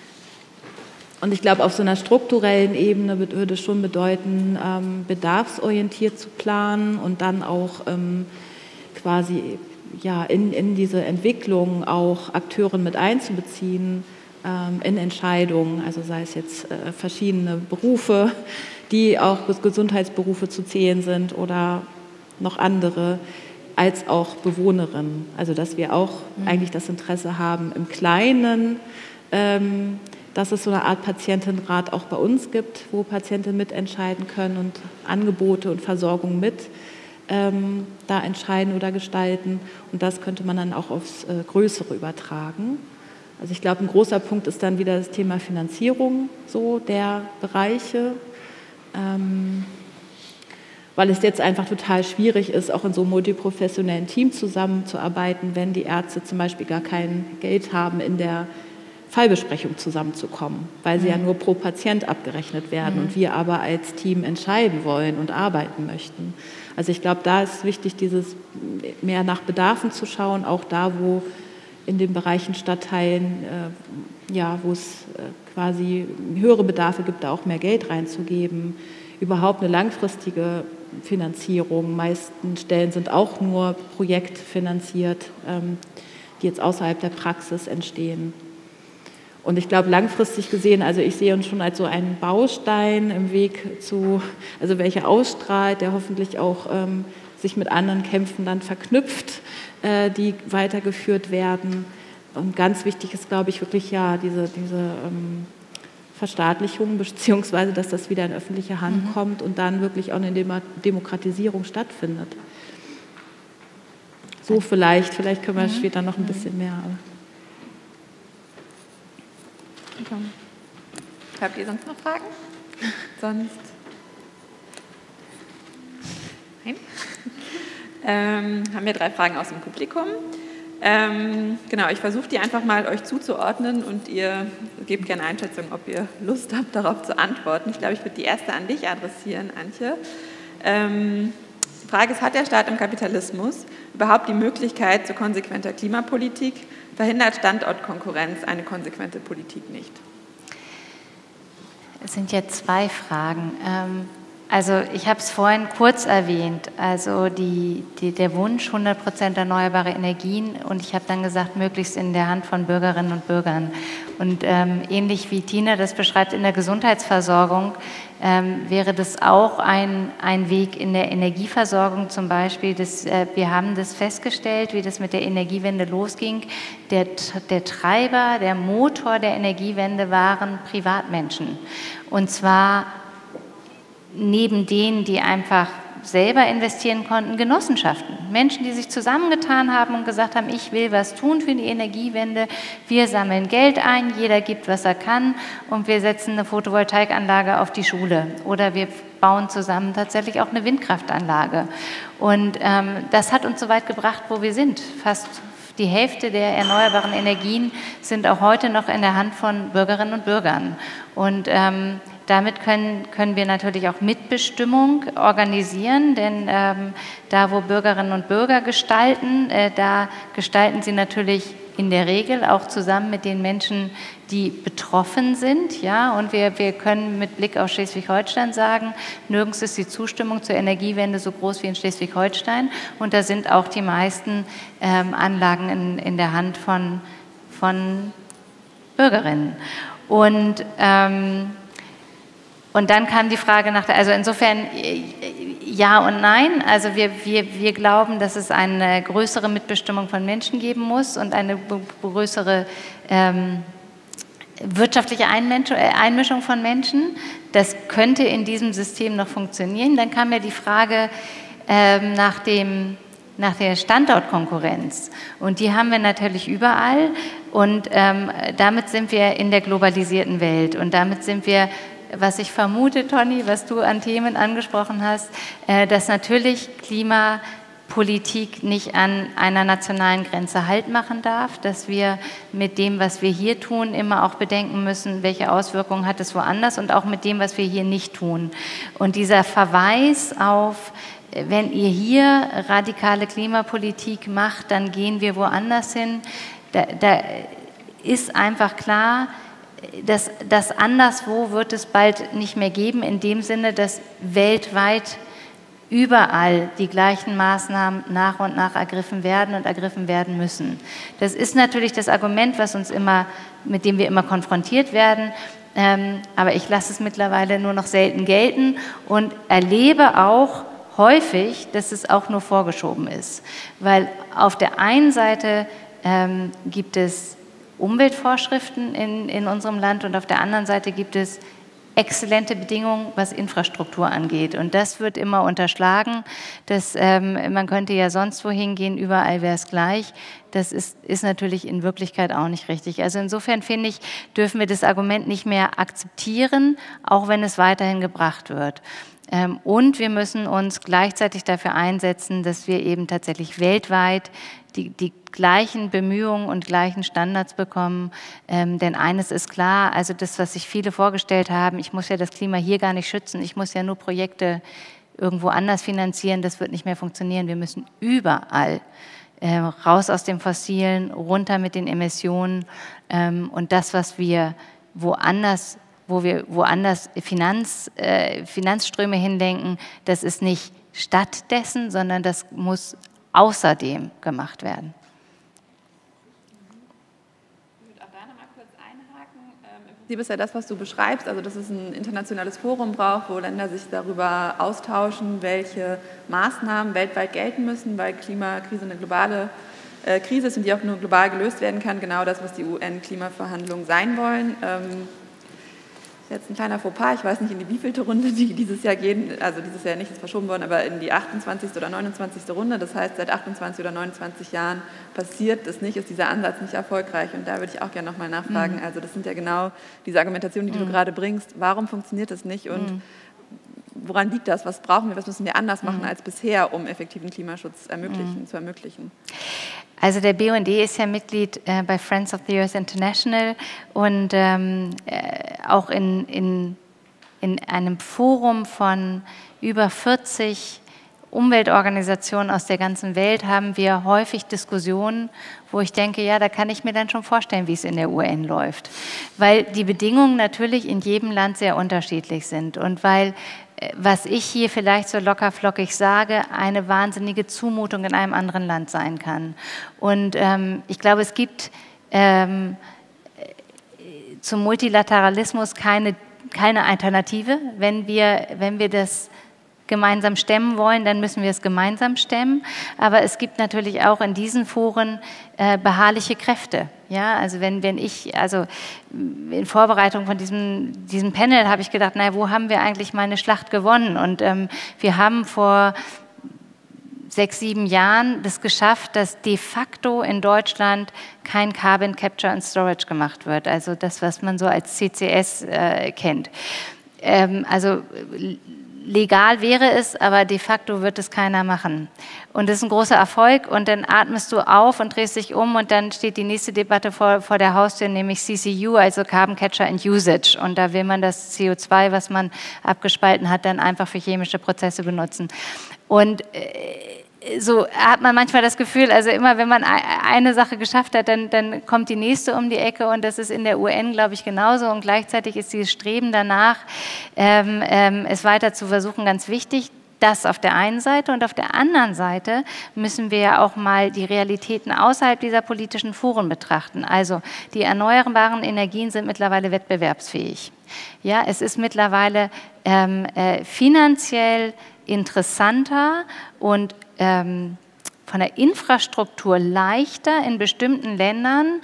Und ich glaube, auf so einer strukturellen Ebene würde es schon bedeuten, ähm, bedarfsorientiert zu planen und dann auch ähm, quasi ja, in, in diese Entwicklung auch Akteure mit einzubeziehen, in Entscheidungen, also sei es jetzt äh, verschiedene Berufe, die auch Gesundheitsberufe zu zählen sind oder noch andere, als auch Bewohnerinnen. Also dass wir auch mhm. eigentlich das Interesse haben, im Kleinen, ähm, dass es so eine Art Patientenrat auch bei uns gibt, wo Patienten mitentscheiden können und Angebote und Versorgung mit ähm, da entscheiden oder gestalten. Und das könnte man dann auch aufs äh, Größere übertragen. Also ich glaube, ein großer Punkt ist dann wieder das Thema Finanzierung so der Bereiche, ähm, weil es jetzt einfach total schwierig ist, auch in so einem multiprofessionellen Team zusammenzuarbeiten, wenn die Ärzte zum Beispiel gar kein Geld haben, in der Fallbesprechung zusammenzukommen, weil sie mhm. ja nur pro Patient abgerechnet werden mhm. und wir aber als Team entscheiden wollen und arbeiten möchten. Also ich glaube, da ist wichtig, dieses mehr nach Bedarfen zu schauen, auch da, wo in den Bereichen Stadtteilen, äh, ja, wo es äh, quasi höhere Bedarfe gibt, da auch mehr Geld reinzugeben. Überhaupt eine langfristige Finanzierung. Meisten Stellen sind auch nur projektfinanziert, ähm, die jetzt außerhalb der Praxis entstehen. Und ich glaube, langfristig gesehen, also ich sehe uns schon als so einen Baustein im Weg zu, also welcher ausstrahlt, der hoffentlich auch ähm, sich mit anderen Kämpfen dann verknüpft, äh, die weitergeführt werden. Und ganz wichtig ist, glaube ich, wirklich ja diese, diese ähm, Verstaatlichung, beziehungsweise dass das wieder in öffentliche Hand mhm. kommt und dann wirklich auch eine Dem- Demokratisierung stattfindet. So vielleicht, vielleicht können wir mhm. später noch ein bisschen mehr. Habt ihr sonst noch Fragen? Sonst? Nein? Ähm, haben wir drei Fragen aus dem Publikum. Ähm, genau, ich versuche die einfach mal euch zuzuordnen und ihr gebt gerne Einschätzung, ob ihr Lust habt, darauf zu antworten. Ich glaube, ich würde die erste an dich adressieren, Antje. Ähm, die Frage ist, hat der Staat im Kapitalismus überhaupt die Möglichkeit zu konsequenter Klimapolitik? Verhindert Standortkonkurrenz eine konsequente Politik nicht? Es sind jetzt zwei Fragen. Also ich habe es vorhin kurz erwähnt, also die, die, der Wunsch hundert Prozent erneuerbare Energien, und ich habe dann gesagt, möglichst in der Hand von Bürgerinnen und Bürgern. Und ähm, ähnlich wie Tina das beschreibt in der Gesundheitsversorgung, ähm, wäre das auch ein, ein Weg in der Energieversorgung zum Beispiel. Das, äh, wir haben das festgestellt, wie das mit der Energiewende losging. Der, der Treiber, der Motor der Energiewende waren Privatmenschen. Und zwar neben denen, die einfach selber investieren konnten, Genossenschaften. Menschen, die sich zusammengetan haben und gesagt haben, ich will was tun für die Energiewende. Wir sammeln Geld ein, jeder gibt, was er kann, und wir setzen eine Photovoltaikanlage auf die Schule. Oder wir bauen zusammen tatsächlich auch eine Windkraftanlage. Und ähm, das hat uns so weit gebracht, wo wir sind. Fast die Hälfte der erneuerbaren Energien sind auch heute noch in der Hand von Bürgerinnen und Bürgern. Und ähm, damit können, können wir natürlich auch Mitbestimmung organisieren, denn ähm, da, wo Bürgerinnen und Bürger gestalten, äh, da gestalten sie natürlich in der Regel auch zusammen mit den Menschen, die betroffen sind. Ja? Und wir, wir können mit Blick auf Schleswig-Holstein sagen, nirgends ist die Zustimmung zur Energiewende so groß wie in Schleswig-Holstein. Und da sind auch die meisten ähm, Anlagen in, in der Hand von, von Bürgerinnen. Und ähm, Und dann kam die Frage nach der, also insofern ja und nein. Also wir, wir, wir glauben, dass es eine größere Mitbestimmung von Menschen geben muss und eine größere ähm, wirtschaftliche Einmischung von Menschen. Das könnte in diesem System noch funktionieren. Dann kam ja die Frage ähm, nach dem nach der Standortkonkurrenz. Und die haben wir natürlich überall. Und ähm, damit sind wir in der globalisierten Welt. Und damit sind wir, was ich vermute, Toni, was du an Themen angesprochen hast, äh, dass natürlich Klimapolitik nicht an einer nationalen Grenze Halt machen darf, dass wir mit dem, was wir hier tun, immer auch bedenken müssen, welche Auswirkungen hat es woanders, und auch mit dem, was wir hier nicht tun. Und dieser Verweis auf, wenn ihr hier radikale Klimapolitik macht, dann gehen wir woanders hin, da, da ist einfach klar, dass das anderswo wird es bald nicht mehr geben, in dem Sinne, dass weltweit überall die gleichen Maßnahmen nach und nach ergriffen werden und ergriffen werden müssen. Das ist natürlich das Argument, was uns immer, mit dem wir immer konfrontiert werden, ähm, aber ich lasse es mittlerweile nur noch selten gelten und erlebe auch häufig, dass es auch nur vorgeschoben ist, weil auf der einen Seite ähm, gibt es Umweltvorschriften in, in unserem Land und auf der anderen Seite gibt es exzellente Bedingungen, was Infrastruktur angeht. Und das wird immer unterschlagen. Dass, ähm, man könnte ja sonst wohin gehen, überall wäre es gleich. Das ist, ist natürlich in Wirklichkeit auch nicht richtig. Also insofern finde ich, dürfen wir das Argument nicht mehr akzeptieren, auch wenn es weiterhin gebracht wird. Ähm, und wir müssen uns gleichzeitig dafür einsetzen, dass wir eben tatsächlich weltweit die, die gleichen Bemühungen und gleichen Standards bekommen. Ähm, denn eines ist klar, also das, was sich viele vorgestellt haben, ich muss ja das Klima hier gar nicht schützen, ich muss ja nur Projekte irgendwo anders finanzieren, das wird nicht mehr funktionieren. Wir müssen überall äh, raus aus dem Fossilen, runter mit den Emissionen ähm, und das, was wir woanders wo wir woanders Finanz, äh, Finanzströme hinlenken, das ist nicht stattdessen, sondern das muss außerdem gemacht werden. Ich würde auch da noch mal kurz einhaken. Sieb ist ja das, was du beschreibst, also dass es ein internationales Forum braucht, wo Länder sich darüber austauschen, welche Maßnahmen weltweit gelten müssen, weil Klimakrise eine globale äh, Krise ist und die auch nur global gelöst werden kann, genau das, was die U N-Klimaverhandlungen sein wollen. Ähm, Jetzt ein kleiner Fauxpas, ich weiß nicht, in die wievielte Runde die dieses Jahr gehen, also dieses Jahr nicht, ist verschoben worden, aber in die achtundzwanzigste oder neunundzwanzigste Runde, das heißt, seit achtundzwanzig oder neunundzwanzig Jahren passiert es nicht, ist dieser Ansatz nicht erfolgreich und da würde ich auch gerne nochmal nachfragen, mhm. also das sind ja genau diese Argumentationen, die mhm. du gerade bringst, warum funktioniert das nicht und mhm. woran liegt das, was brauchen wir, was müssen wir anders machen mhm. als bisher, um effektiven Klimaschutz ermöglichen, mhm. zu ermöglichen? Also der B U N D ist ja Mitglied äh, bei Friends of the Earth International und ähm, äh, auch in, in, in einem Forum von über vierzig Umweltorganisationen aus der ganzen Welt haben wir häufig Diskussionen, wo ich denke, ja, da kann ich mir dann schon vorstellen, wie es in der U N läuft. Weil die Bedingungen natürlich in jedem Land sehr unterschiedlich sind und weil was ich hier vielleicht so lockerflockig sage, eine wahnsinnige Zumutung in einem anderen Land sein kann. Und ähm, ich glaube, es gibt ähm, zum Multilateralismus keine, keine Alternative. Wenn wir, wenn wir das gemeinsam stemmen wollen, dann müssen wir es gemeinsam stemmen. Aber es gibt natürlich auch in diesen Foren äh, beharrliche Kräfte. Ja, also wenn, wenn ich, also in Vorbereitung von diesem, diesem Panel habe ich gedacht, na, wo haben wir eigentlich mal eine Schlacht gewonnen? Und ähm, wir haben vor sechs, sieben Jahren das geschafft, dass de facto in Deutschland kein Carbon Capture and Storage gemacht wird. Also das, was man so als C C S äh, kennt. Ähm, also legal wäre es, aber de facto wird es keiner machen. Und das ist ein großer Erfolg und dann atmest du auf und drehst dich um und dann steht die nächste Debatte vor, vor der Haustür, nämlich C C U, also Carbon Capture and Usage. Und da will man das C O zwei, was man abgespalten hat, dann einfach für chemische Prozesse benutzen. Und äh, so hat man manchmal das Gefühl, also immer wenn man eine Sache geschafft hat, dann, dann kommt die nächste um die Ecke und das ist in der U N, glaube ich, genauso und gleichzeitig ist dieses Streben danach, ähm, ähm, es weiter zu versuchen, ganz wichtig. Das auf der einen Seite und auf der anderen Seite müssen wir ja auch mal die Realitäten außerhalb dieser politischen Foren betrachten. Also die erneuerbaren Energien sind mittlerweile wettbewerbsfähig. Ja, es ist mittlerweile ähm, äh, finanziell interessanter und ähm, von der Infrastruktur leichter in bestimmten Ländern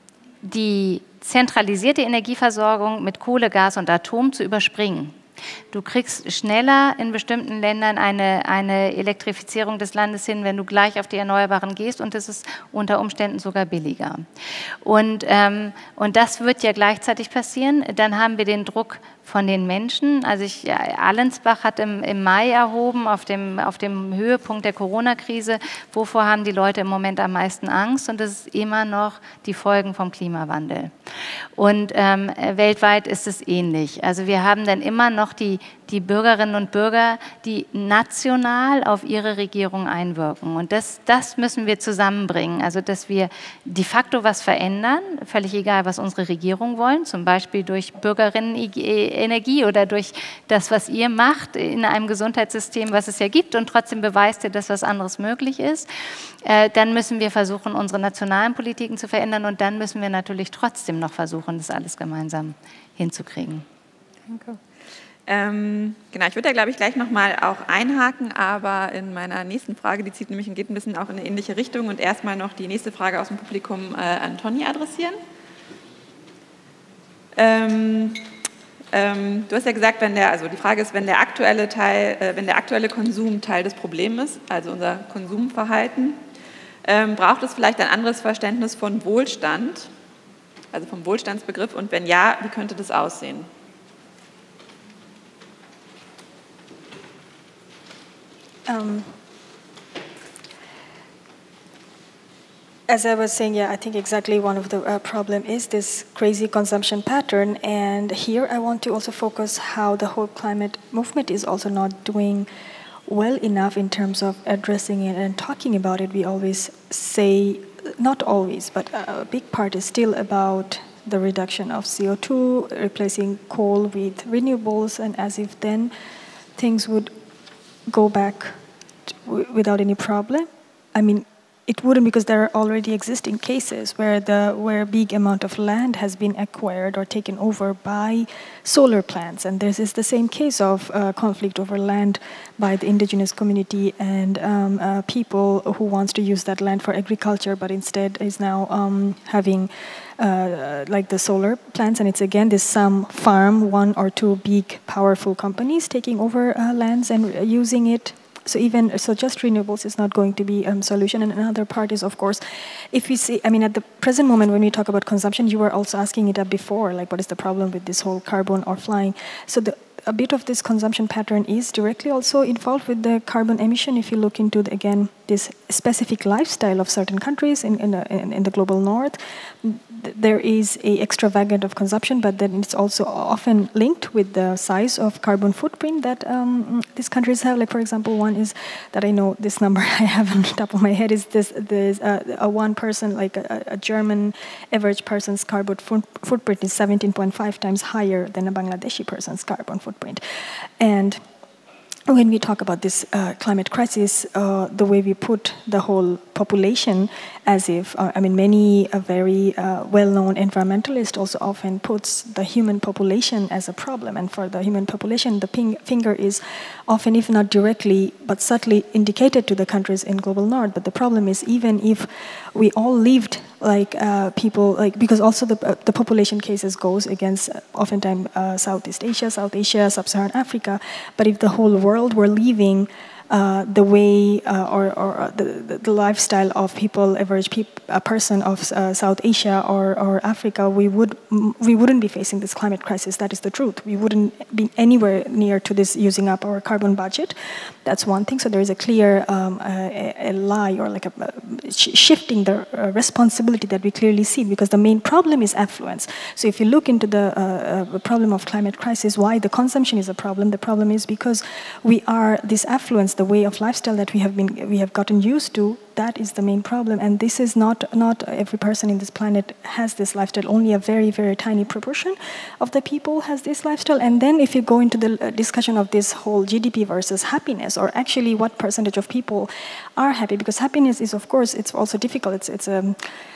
die zentralisierte Energieversorgung mit Kohle, Gas und Atom zu überspringen. Du kriegst schneller in bestimmten Ländern eine, eine Elektrifizierung des Landes hin, wenn du gleich auf die Erneuerbaren gehst und es ist unter Umständen sogar billiger. Und, ähm, und das wird ja gleichzeitig passieren. Dann haben wir den Druck von den Menschen. Also ich, ja, Allensbach hat im, im Mai erhoben, auf dem, auf dem Höhepunkt der Corona-Krise, wovor haben die Leute im Moment am meisten Angst? Und das ist immer noch die Folgen vom Klimawandel. Und ähm, weltweit ist es ähnlich. Also wir haben dann immer noch die, die Bürgerinnen und Bürger, die national auf ihre Regierung einwirken. Und das, das müssen wir zusammenbringen. Also dass wir de facto was verändern, völlig egal, was unsere Regierung wollen, zum Beispiel durch Bürgerinnenenergie oder durch das, was ihr macht in einem Gesundheitssystem, was es ja gibt und trotzdem beweist ihr, dass was anderes möglich ist. Äh, dann müssen wir versuchen, unsere nationalen Politiken zu verändern und dann müssen wir natürlich trotzdem noch versuchen, das alles gemeinsam hinzukriegen. Danke. Ähm, genau, ich würde da, glaube ich, gleich nochmal auch einhaken, aber in meiner nächsten Frage, die zieht nämlich und geht ein bisschen auch in eine ähnliche Richtung und erstmal noch die nächste Frage aus dem Publikum äh, an Tonny adressieren. Ähm, ähm, du hast ja gesagt, wenn der, also die Frage ist, wenn der aktuelle Teil, äh, wenn der aktuelle Konsum Teil des Problems ist, also unser Konsumverhalten, ähm, braucht es vielleicht ein anderes Verständnis von Wohlstand, also vom Wohlstandsbegriff und wenn ja, wie könnte das aussehen? Um, as I was saying, yeah, I think exactly one of the uh, problem is this crazy consumption pattern. And here I want to also focus how the whole climate movement is also not doing well enough in terms of addressing it and talking about it. We always say, not always, but a big part is still about the reduction of C O two, replacing coal with renewables, and as if then things would go back to, without any problem. I mean, it wouldn't, because there are already existing cases where the where a big amount of land has been acquired or taken over by solar plants, and this is the same case of uh, conflict over land by the indigenous community and um, uh, people who wants to use that land for agriculture, but instead is now um, having uh, like the solar plants, and it's again this some farm, one or two big powerful companies taking over uh, lands and using it. So even so, just renewables is not going to be a um, solution. And another part is, of course, if we see, I mean, at the present moment when we talk about consumption, you were also asking it up before, like what is the problem with this whole carbon or flying? So the, a bit of this consumption pattern is directly also involved with the carbon emission. If you look into the, again this specific lifestyle of certain countries in in, in in the global north, there is a extravagant of consumption, but then it's also often linked with the size of carbon footprint that um, these countries have. Like, for example, one is that I know this number I have on the top of my head is this: this uh, a one person, like a, a German average person's carbon foot, footprint is seventeen point five times higher than a Bangladeshi person's carbon footprint, and when we talk about this uh, climate crisis, uh, the way we put the whole population as if, uh, I mean, many uh, very uh, well-known environmentalists also often puts the human population as a problem. And for the human population, the ping finger is often, if not directly, but subtly indicated to the countries in global north. But the problem is, even if we all lived like uh, people, like because also the, uh, the population cases goes against uh, oftentimes uh, Southeast Asia, South Asia, Sub-Saharan Africa. But if the whole world were living uh, the way uh, or, or the, the, the lifestyle of people, average peop a person of uh, South Asia or, or Africa, we would we wouldn't be facing this climate crisis. That is the truth. We wouldn't be anywhere near to this using up our carbon budget. That's one thing. So there is a clear um, a, a lie or like a, a sh shifting the uh, responsibility that we clearly see, because the main problem is affluence. So if you look into the uh, uh, problem of climate crisis, why the consumption is a problem, the problem is because we are this affluence, the way of lifestyle that we have been we have gotten used to. That is the main problem, and this is not not every person in this planet has this lifestyle. Only a very very tiny proportion of the people has this lifestyle. And then if you go into the discussion of this whole G D P versus happiness, or actually what percentage of people are happy, because happiness is, of course, it's also difficult. It's it's a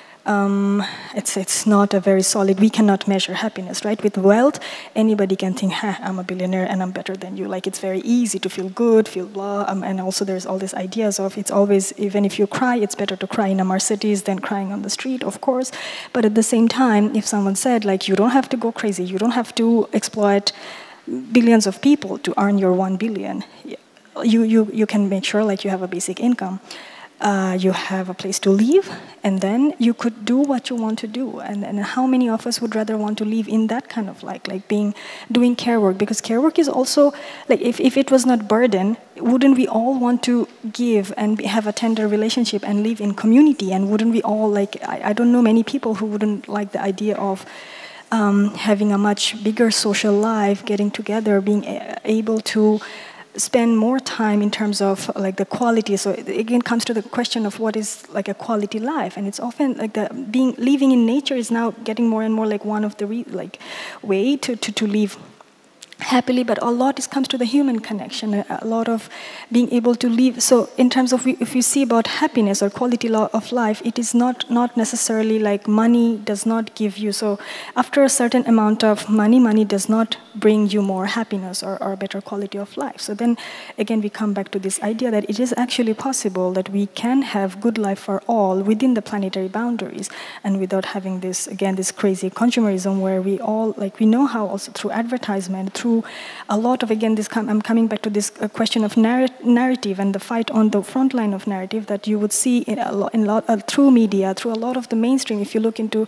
Um, it's it's not a very solid. We cannot measure happiness, right? With wealth, anybody can think, "Ha, I'm a billionaire and I'm better than you." Like, it's very easy to feel good, feel blah. Um, and also, there's all these ideas of it's always, even if you cry, it's better to cry in a Mercedes than crying on the street, of course. But at the same time, if someone said, like, you don't have to go crazy, you don't have to exploit billions of people to earn your one billion. You you you can make sure, like, you have a basic income. Uh, you have a place to live, and then you could do what you want to do. And, and how many of us would rather want to live in that kind of like, like being, doing care work? Because care work is also, like, if, if it was not burden, wouldn't we all want to give and be, have a tender relationship and live in community? And wouldn't we all, like, I, I don't know many people who wouldn't like the idea of um, having a much bigger social life, getting together, being a able to spend more time in terms of like the quality. So it again comes to the question of what is like a quality life, and it's often like the being living in nature is now getting more and more like one of the re, like way to, to to live happily. But a lot is comes to the human connection, a, a lot of being able to live. So in terms of, if you see about happiness or quality of life, it is not not necessarily like money does not give you. So after a certain amount of money, money does not bring you more happiness or, or a better quality of life. So then again we come back to this idea that it is actually possible that we can have good life for all within the planetary boundaries, and without having this, again, this crazy consumerism where we all, like, we know how also through advertisement, through a lot of, again, this com I'm coming back to this uh, question of narr narrative and the fight on the front line of narrative that you would see in a lot, in lot uh, through media, through a lot of the mainstream. If you look into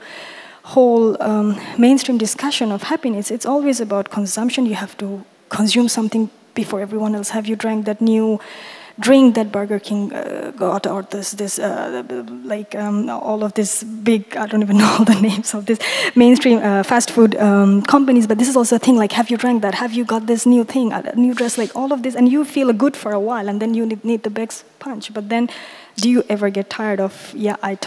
whole um, mainstream discussion of happiness, it's always about consumption. You have to consume something before everyone else. Have you drank that new drink that Burger King uh, got, or this, this uh, like um, all of this big, I don't even know all the names of this mainstream uh, fast food um, companies, but this is also a thing, like, have you drank that? Have you got this new thing, a new dress, like all of this, and you feel good for a while, and then you need, need the next punch. But then, do you ever get tired of, yeah, I talk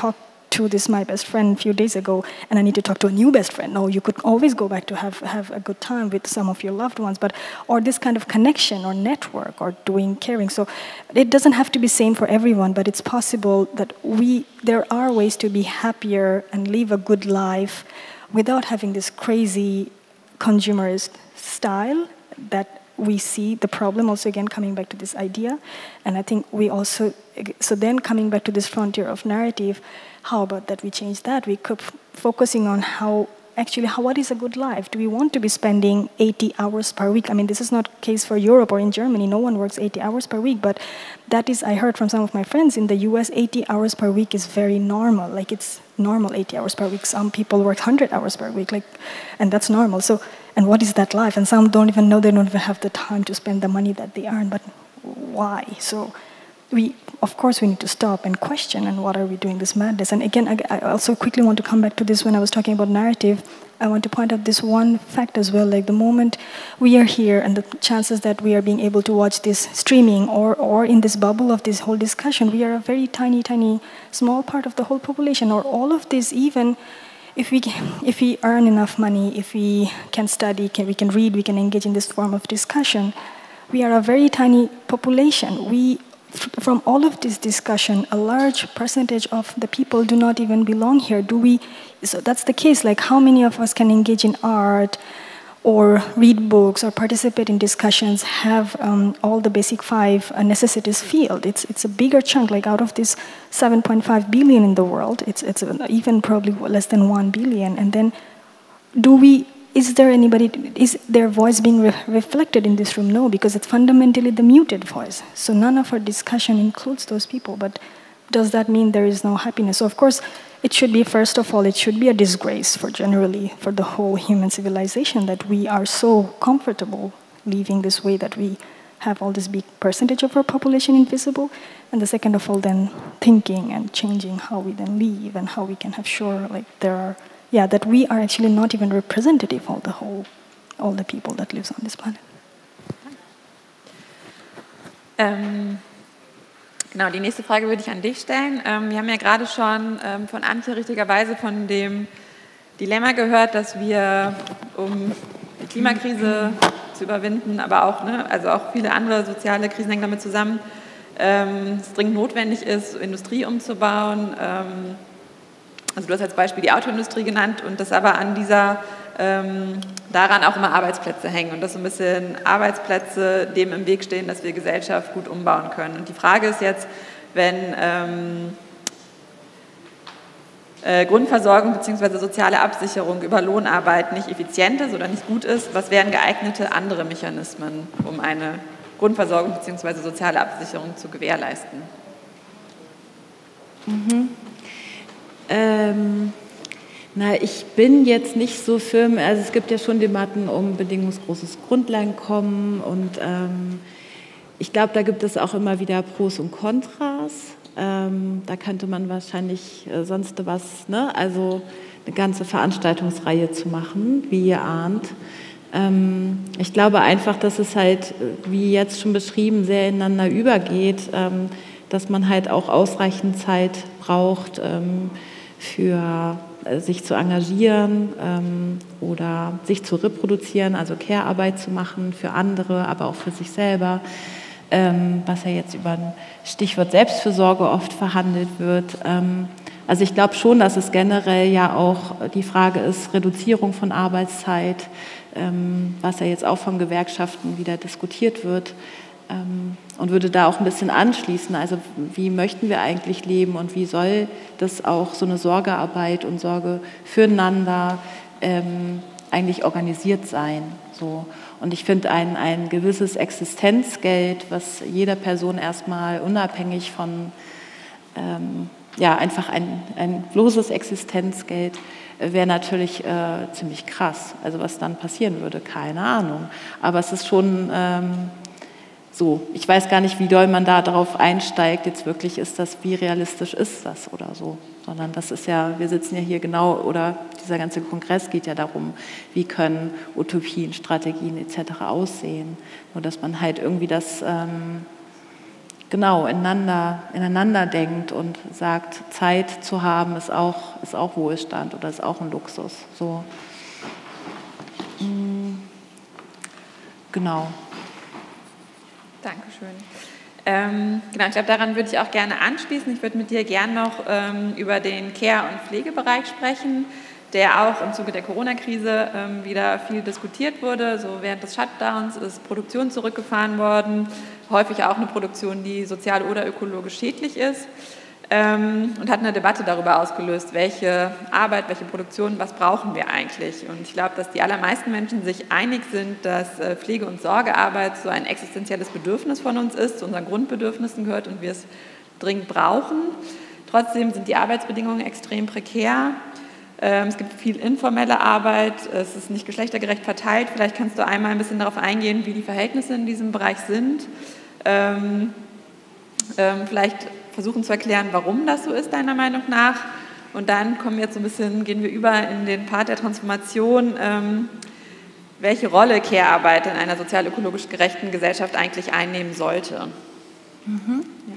to this my best friend a few days ago, and I need to talk to a new best friend. No, you could always go back to have, have a good time with some of your loved ones, but or this kind of connection or network or doing caring. So it doesn't have to be same for everyone, but it's possible that we there are ways to be happier and live a good life without having this crazy consumerist style that we see the problem. Also, again, coming back to this idea, and I think we also, so then coming back to this frontier of narrative, how about that we change that? We could f focusing on how, actually, how, what is a good life? Do we want to be spending eighty hours per week? I mean, this is not the case for Europe or in Germany. No one works eighty hours per week, but that is, I heard from some of my friends in the U S, eighty hours per week is very normal. Like, it's normal eighty hours per week. Some people work one hundred hours per week, like, and that's normal. So, and what is that life? And some don't even know, they don't even have the time to spend the money that they earn, but why? So we, of course, we need to stop and question, and what are we doing this madness? And again, I, I also quickly want to come back to this when I was talking about narrative. I want to point out this one fact as well, like the moment we are here and the chances that we are being able to watch this streaming or, or in this bubble of this whole discussion, we are a very tiny, tiny, small part of the whole population, or all of this, even if we, if we earn enough money, if we can study, can, we can read, we can engage in this form of discussion, we are a very tiny population. We, from all of this discussion, a large percentage of the people do not even belong here. Do we? So that's the case. Like, how many of us can engage in art, or read books, or participate in discussions? Have um, all the basic five uh, necessities filled? It's it's a bigger chunk. Like, out of this seven point five billion in the world, it's it's even probably less than one billion. And then, do we? Is there anybody, is their voice being re reflected in this room? No, because it's fundamentally the muted voice. So none of our discussion includes those people, but does that mean there is no happiness? So of course, it should be, first of all, it should be a disgrace for generally, for the whole human civilization, that we are so comfortable living this way, that we have all this big percentage of our population invisible. And the second of all, then thinking and changing how we then live and how we can have sure, like there are, yeah, that we are actually not even representative of the whole, all the people that lives on this planet. Ähm, genau, die nächste Frage würde ich an dich stellen. Ähm, wir haben ja gerade schon ähm, von Antje richtigerweise von dem Dilemma gehört, dass wir, um die Klimakrise zu überwinden, aber auch, ne, also auch viele andere soziale Krisen hängen damit zusammen, ähm, es dringend notwendig ist, Industrie umzubauen. Ähm, Also du hast als Beispiel die Autoindustrie genannt, und dass aber an dieser, ähm, daran auch immer Arbeitsplätze hängen und dass so ein bisschen Arbeitsplätze dem im Weg stehen, dass wir Gesellschaft gut umbauen können. Und die Frage ist jetzt, wenn ähm, äh, Grundversorgung bzw. soziale Absicherung über Lohnarbeit nicht effizient ist oder nicht gut ist, was wären geeignete andere Mechanismen, um eine Grundversorgung bzw. soziale Absicherung zu gewährleisten? Mhm. Ähm, na, ich bin jetzt nicht so firm, also es gibt ja schon Debatten um bedingungsloses Grundeinkommen, und ähm, ich glaube, da gibt es auch immer wieder Pros und Kontras. Ähm, da könnte man wahrscheinlich äh, sonst was, ne? Also eine ganze Veranstaltungsreihe zu machen, wie ihr ahnt. Ähm, ich glaube einfach, dass es halt, wie jetzt schon beschrieben, sehr ineinander übergeht, ähm, dass man halt auch ausreichend Zeit braucht, ähm, für äh, sich zu engagieren ähm, oder sich zu reproduzieren, also Care-Arbeit zu machen für andere, aber auch für sich selber, ähm, was ja jetzt über ein Stichwort Selbstfürsorge oft verhandelt wird. Ähm, also ich glaube schon, dass es generell ja auch die Frage ist, Reduzierung von Arbeitszeit, ähm, was ja jetzt auch von Gewerkschaften wieder diskutiert wird, ähm, und würde da auch ein bisschen anschließen. Also wie möchten wir eigentlich leben und wie soll das auch so eine Sorgearbeit und Sorge füreinander ähm, eigentlich organisiert sein? So. Und ich finde ein, ein gewisses Existenzgeld, was jeder Person erstmal unabhängig von, ähm, ja, einfach ein, ein bloßes Existenzgeld, wäre natürlich äh, ziemlich krass. Also was dann passieren würde, keine Ahnung. Aber es ist schon ähm, so, ich weiß gar nicht, wie doll man da darauf einsteigt, jetzt wirklich ist das, wie realistisch ist das oder so. Sondern das ist ja, wir sitzen ja hier genau, oder dieser ganze Kongress geht ja darum, wie können Utopien, Strategien et cetera aussehen. Nur dass man halt irgendwie das ähm, genau ineinander, ineinander denkt und sagt, Zeit zu haben ist auch, ist auch Wohlstand oder ist auch ein Luxus. So. Genau. Dankeschön. Ähm, genau, ich glaube, daran würde ich auch gerne anschließen. Ich würde mit dir gerne noch ähm, über den Care- und Pflegebereich sprechen, der auch im Zuge der Corona-Krise ähm, wieder viel diskutiert wurde. So während des Shutdowns ist Produktion zurückgefahren worden, häufig auch eine Produktion, die sozial oder ökologisch schädlich ist, ähm, und hat eine Debatte darüber ausgelöst, welche Arbeit, welche Produktion, was brauchen wir eigentlich. Und ich glaube, dass die allermeisten Menschen sich einig sind, dass äh, Pflege- und Sorgearbeit so ein existenzielles Bedürfnis von uns ist, zu unseren Grundbedürfnissen gehört und wir es dringend brauchen. Trotzdem sind die Arbeitsbedingungen extrem prekär. Es gibt viel informelle Arbeit, es ist nicht geschlechtergerecht verteilt. Vielleicht kannst du einmal ein bisschen darauf eingehen, wie die Verhältnisse in diesem Bereich sind. Ähm, ähm, vielleicht versuchen zu erklären, warum das so ist, deiner Meinung nach. Und dann kommen wir jetzt so ein bisschen, gehen wir über in den Part der Transformation, ähm, welche Rolle Care-Arbeit in einer sozial-ökologisch gerechten Gesellschaft eigentlich einnehmen sollte. Mhm. Ja.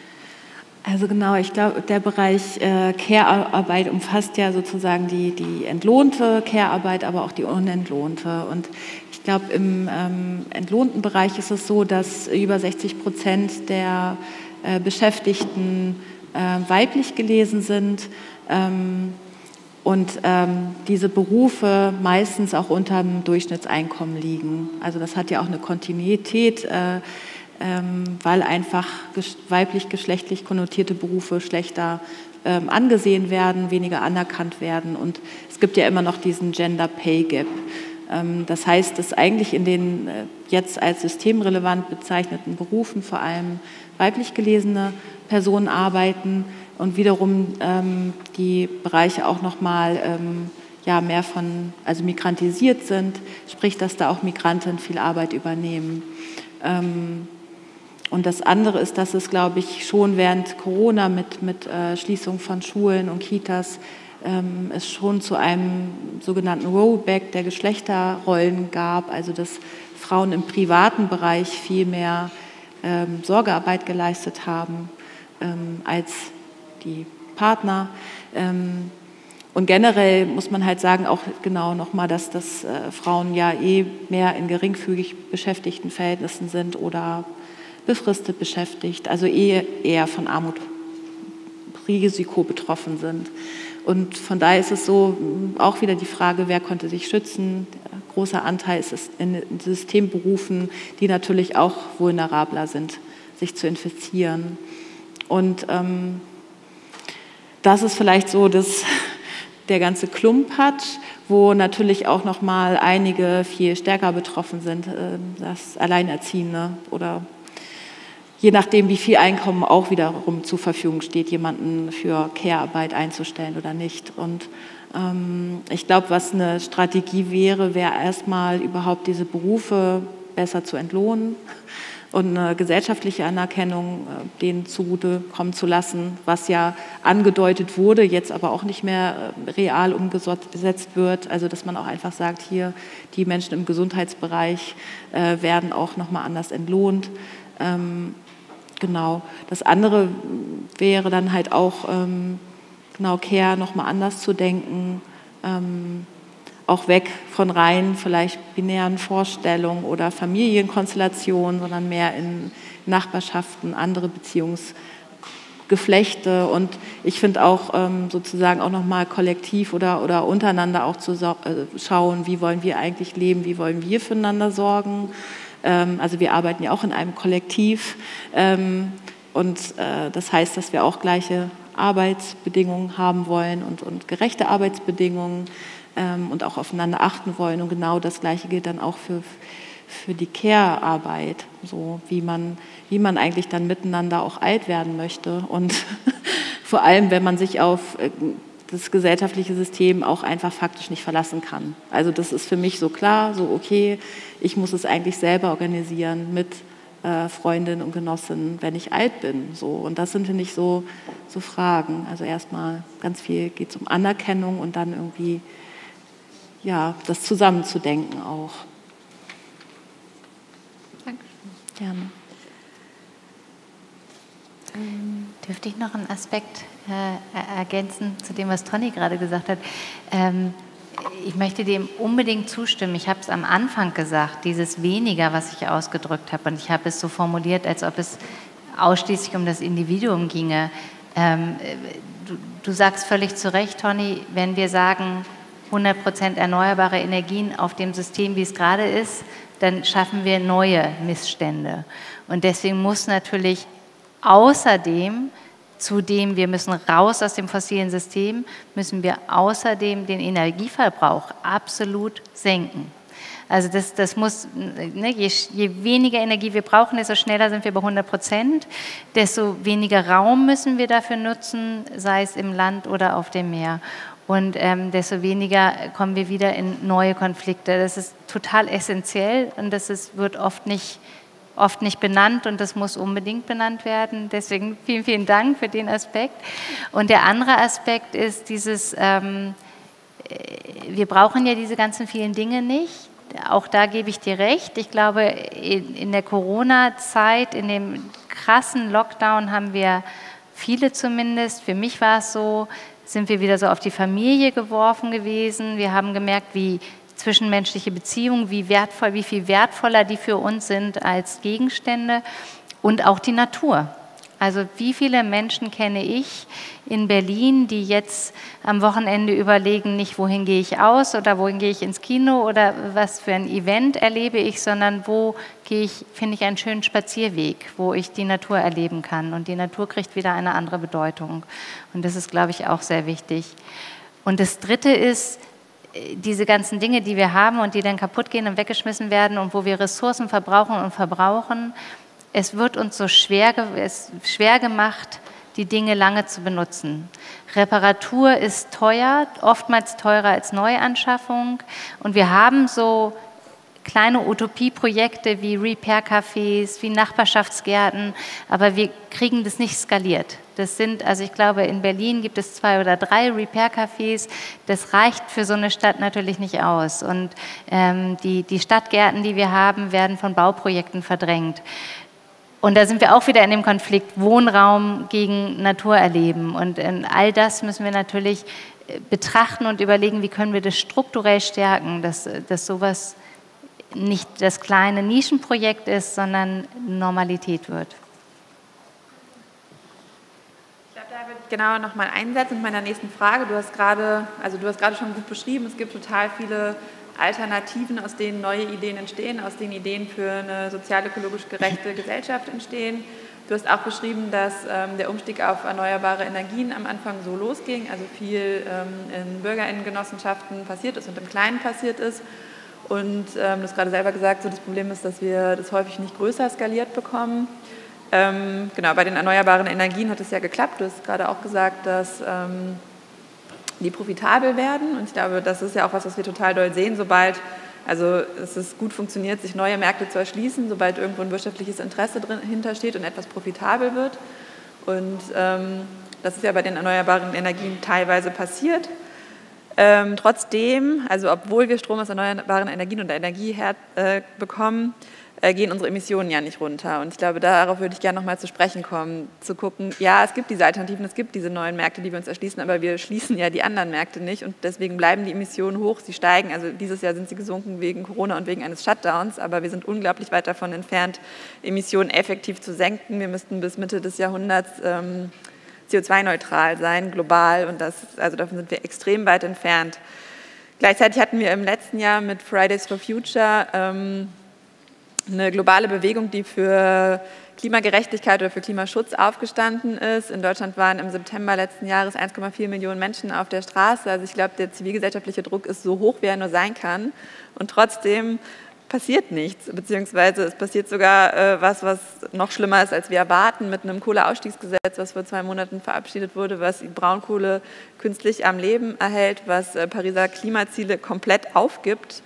Also genau, ich glaube, der Bereich äh, Care-Arbeit umfasst ja sozusagen die, die entlohnte Care-Arbeit, aber auch die unentlohnte. Und ich glaube, im ähm, entlohnten Bereich ist es so, dass über sechzig Prozent der äh, Beschäftigten äh, weiblich gelesen sind ähm, und ähm, diese Berufe meistens auch unter dem Durchschnittseinkommen liegen. Also das hat ja auch eine Kontinuität, äh, Ähm, weil einfach ges- weiblich-geschlechtlich konnotierte Berufe schlechter ähm, angesehen werden, weniger anerkannt werden. Und es gibt ja immer noch diesen Gender Pay Gap. Ähm, das heißt, dass eigentlich in den äh, jetzt als systemrelevant bezeichneten Berufen vor allem weiblich gelesene Personen arbeiten und wiederum ähm, die Bereiche auch nochmal ähm, ja, mehr von, also migrantisiert sind, sprich, dass da auch Migranten viel Arbeit übernehmen. Ähm, Und das andere ist, dass es, glaube ich, schon während Corona mit, mit äh, Schließung von Schulen und Kitas ähm, es schon zu einem sogenannten Rollback der Geschlechterrollen gab, also dass Frauen im privaten Bereich viel mehr ähm, Sorgearbeit geleistet haben ähm, als die Partner. Ähm, und generell muss man halt sagen, auch genau nochmal, dass, dass äh, Frauen ja eh mehr in geringfügig beschäftigten Verhältnissen sind oder befristet beschäftigt, also eher, eher von Armutsrisiko betroffen sind. Und von daher ist es so auch wieder die Frage, wer konnte sich schützen. Der großer Anteil ist es in Systemberufen, die natürlich auch vulnerabler sind, sich zu infizieren. Und ähm, das ist vielleicht so, dass der ganze Klump hat, wo natürlich auch noch mal einige viel stärker betroffen sind, äh, das Alleinerziehende oder je nachdem, wie viel Einkommen auch wiederum zur Verfügung steht, jemanden für Care-Arbeit einzustellen oder nicht. Und ähm, ich glaube, was eine Strategie wäre, wäre erstmal überhaupt diese Berufe besser zu entlohnen und eine gesellschaftliche Anerkennung äh, denen zugutekommen zu lassen, was ja angedeutet wurde, jetzt aber auch nicht mehr äh, real umgesetzt wird. Also dass man auch einfach sagt, hier die Menschen im Gesundheitsbereich äh, werden auch nochmal anders entlohnt. Ähm, Genau. Das andere wäre dann halt auch, ähm, genau, Care nochmal anders zu denken, ähm, auch weg von rein vielleicht binären Vorstellungen oder Familienkonstellationen, sondern mehr in Nachbarschaften, andere Beziehungsgeflechte. Und ich finde auch ähm, sozusagen auch nochmal kollektiv oder, oder untereinander auch zu so, äh, schauen, wie wollen wir eigentlich leben, wie wollen wir füreinander sorgen. Also wir arbeiten ja auch in einem Kollektiv und das heißt, dass wir auch gleiche Arbeitsbedingungen haben wollen und, und gerechte Arbeitsbedingungen und auch aufeinander achten wollen. Und genau das Gleiche gilt dann auch für, für die Care-Arbeit, so wie man, wie man eigentlich dann miteinander auch alt werden möchte. Und vor allem, wenn man sich auf das gesellschaftliche System auch einfach faktisch nicht verlassen kann. Also das ist für mich so klar, so okay, ich muss es eigentlich selber organisieren mit äh, Freundinnen und Genossinnen, wenn ich alt bin. So. Und das sind, finde ich, so, so Fragen. Also erstmal ganz viel geht es um Anerkennung und dann irgendwie ja, das zusammenzudenken auch. Danke. Gerne. Dürfte ich noch einen Aspekt äh, ergänzen zu dem, was Toni gerade gesagt hat? Ähm, ich möchte dem unbedingt zustimmen. Ich habe es am Anfang gesagt, dieses Weniger, was ich ausgedrückt habe, und ich habe es so formuliert, als ob es ausschließlich um das Individuum ginge. Ähm, du, du sagst völlig zu Recht, Toni, wenn wir sagen, hundert Prozent erneuerbare Energien auf dem System, wie es gerade ist, dann schaffen wir neue Missstände. Und deswegen muss natürlich außerdem, zudem wir müssen raus aus dem fossilen System, müssen wir außerdem den Energieverbrauch absolut senken. Also das, das muss, ne, je, je weniger Energie wir brauchen, desto schneller sind wir bei hundert Prozent, desto weniger Raum müssen wir dafür nutzen, sei es im Land oder auf dem Meer. Und ähm, desto weniger kommen wir wieder in neue Konflikte. Das ist total essentiell und das ist, wird oft nicht oft nicht benannt und das muss unbedingt benannt werden. Deswegen vielen, vielen Dank für den Aspekt. Und der andere Aspekt ist dieses, ähm, wir brauchen ja diese ganzen vielen Dinge nicht. Auch da gebe ich dir recht. Ich glaube, in, in der Corona-Zeit, in dem krassen Lockdown haben wir viele zumindest, für mich war es so, sind wir wieder so auf die Familie geworfen gewesen. Wir haben gemerkt, wie zwischenmenschliche Beziehungen, wie wertvoll, wie viel wertvoller die für uns sind als Gegenstände und auch die Natur. Also wie viele Menschen kenne ich in Berlin, die jetzt am Wochenende überlegen, nicht wohin gehe ich aus oder wohin gehe ich ins Kino oder was für ein Event erlebe ich, sondern wo gehe ich, finde ich einen schönen Spazierweg, wo ich die Natur erleben kann. Und die Natur kriegt wieder eine andere Bedeutung. Und das ist, glaube ich, auch sehr wichtig. Und das Dritte ist, diese ganzen Dinge, die wir haben und die dann kaputt gehen und weggeschmissen werden und wo wir Ressourcen verbrauchen und verbrauchen, es wird uns so schwer, es schwer gemacht, die Dinge lange zu benutzen. Reparatur ist teuer, oftmals teurer als Neuanschaffung und wir haben so kleine Utopieprojekte wie Repair-Cafés, wie Nachbarschaftsgärten, aber wir kriegen das nicht skaliert. Das sind, also ich glaube, in Berlin gibt es zwei oder drei Repair-Cafés. Das reicht für so eine Stadt natürlich nicht aus. Und ähm, die, die Stadtgärten, die wir haben, werden von Bauprojekten verdrängt. Und da sind wir auch wieder in dem Konflikt Wohnraum gegen Natur erleben. Und äh, all das müssen wir natürlich betrachten und überlegen, wie können wir das strukturell stärken, dass, dass sowas nicht das kleine Nischenprojekt ist, sondern Normalität wird. Ich glaube, da würde ich genau noch mal einsetzen mit meiner nächsten Frage. Du hast gerade, also du hast gerade schon gut beschrieben, es gibt total viele Alternativen, aus denen neue Ideen entstehen, aus denen Ideen für eine sozial-ökologisch gerechte Gesellschaft entstehen. Du hast auch beschrieben, dass ähm, der Umstieg auf erneuerbare Energien am Anfang so losging, also viel ähm, in BürgerInnengenossenschaften passiert ist und im Kleinen passiert ist. Und ähm, du hast gerade selber gesagt, so das Problem ist, dass wir das häufig nicht größer skaliert bekommen. Ähm, genau, bei den erneuerbaren Energien hat es ja geklappt. Du hast gerade auch gesagt, dass ähm, die profitabel werden. Und ich glaube, das ist ja auch was, was wir total doll sehen, sobald also es ist gut funktioniert, sich neue Märkte zu erschließen, sobald irgendwo ein wirtschaftliches Interesse drin, hintersteht und etwas profitabel wird. Und ähm, das ist ja bei den erneuerbaren Energien teilweise passiert. Ähm, trotzdem, also obwohl wir Strom aus erneuerbaren Energien und Energie her, äh, bekommen, äh, gehen unsere Emissionen ja nicht runter. Und ich glaube, darauf würde ich gerne nochmal zu sprechen kommen, zu gucken, ja, es gibt diese Alternativen, es gibt diese neuen Märkte, die wir uns erschließen, aber wir schließen ja die anderen Märkte nicht und deswegen bleiben die Emissionen hoch, sie steigen. Also dieses Jahr sind sie gesunken wegen Corona und wegen eines Shutdowns, aber wir sind unglaublich weit davon entfernt, Emissionen effektiv zu senken. Wir müssten bis Mitte des Jahrhunderts ähm, C O zwei neutral sein, global, und das, also davon sind wir extrem weit entfernt. Gleichzeitig hatten wir im letzten Jahr mit Fridays for Future ähm, eine globale Bewegung, die für Klimagerechtigkeit oder für Klimaschutz aufgestanden ist. In Deutschland waren im September letzten Jahres eins Komma vier Millionen Menschen auf der Straße. Also ich glaube, der zivilgesellschaftliche Druck ist so hoch, wie er nur sein kann. Und trotzdem passiert nichts, beziehungsweise es passiert sogar äh, was, was noch schlimmer ist, als wir erwarten, mit einem Kohleausstiegsgesetz, was vor zwei Monaten verabschiedet wurde, was die Braunkohle künstlich am Leben erhält, was äh, Pariser Klimaziele komplett aufgibt.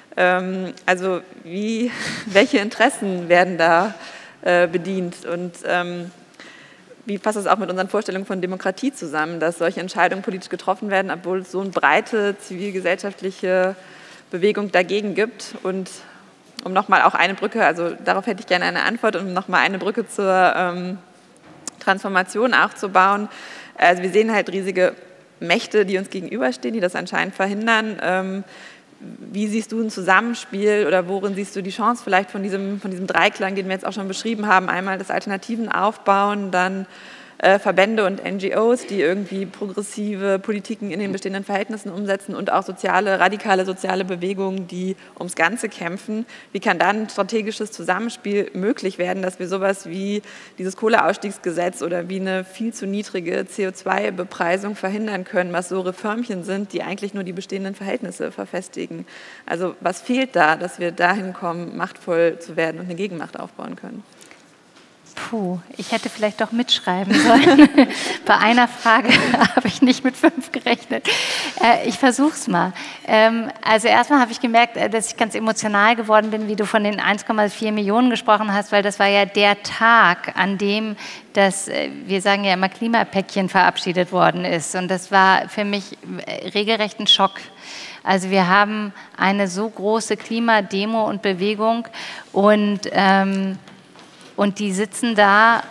Ähm, also wie, welche Interessen werden da äh, bedient und ähm, wie passt das auch mit unseren Vorstellungen von Demokratie zusammen, dass solche Entscheidungen politisch getroffen werden, obwohl es so eine breite zivilgesellschaftliche Bewegung dagegen gibt? Und um nochmal auch eine Brücke, also darauf hätte ich gerne eine Antwort, und um nochmal eine Brücke zur ähm, Transformation auch zu bauen. Also wir sehen halt riesige Mächte, die uns gegenüberstehen, die das anscheinend verhindern. Ähm, wie siehst du ein Zusammenspiel oder worin siehst du die Chance vielleicht von diesem, von diesem Dreiklang, den wir jetzt auch schon beschrieben haben? Einmal das Alternativen aufbauen, dann äh, Verbände und N G Os, die irgendwie progressive Politiken in den bestehenden Verhältnissen umsetzen und auch soziale, radikale soziale Bewegungen, die ums Ganze kämpfen. Wie kann dann ein strategisches Zusammenspiel möglich werden, dass wir sowas wie dieses Kohleausstiegsgesetz oder wie eine viel zu niedrige C O zwei Bepreisung verhindern können, was so Reformchen sind, die eigentlich nur die bestehenden Verhältnisse verfestigen? Also was fehlt da, dass wir dahin kommen, machtvoll zu werden und eine Gegenmacht aufbauen können? Puh, ich hätte vielleicht doch mitschreiben sollen. Bei einer Frage habe ich nicht mit fünf gerechnet. Äh, ich versuche es mal. Ähm, also erstmal habe ich gemerkt, dass ich ganz emotional geworden bin, wie du von den eins Komma vier Millionen gesprochen hast, weil das war ja der Tag, an dem das, wir sagen ja immer, Klimapäckchen verabschiedet worden ist. Und das war für mich regelrecht ein Schock. Also wir haben eine so große Klimademo und Bewegung und ähm, Und die sitzen da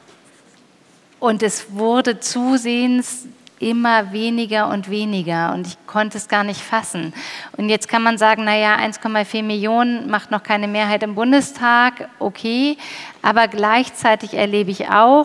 und es wurde zusehends immer weniger und weniger und ich konnte es gar nicht fassen. Und jetzt kann man sagen, naja, eins Komma vier Millionen macht noch keine Mehrheit im Bundestag, okay, aber gleichzeitig erlebe ich auch,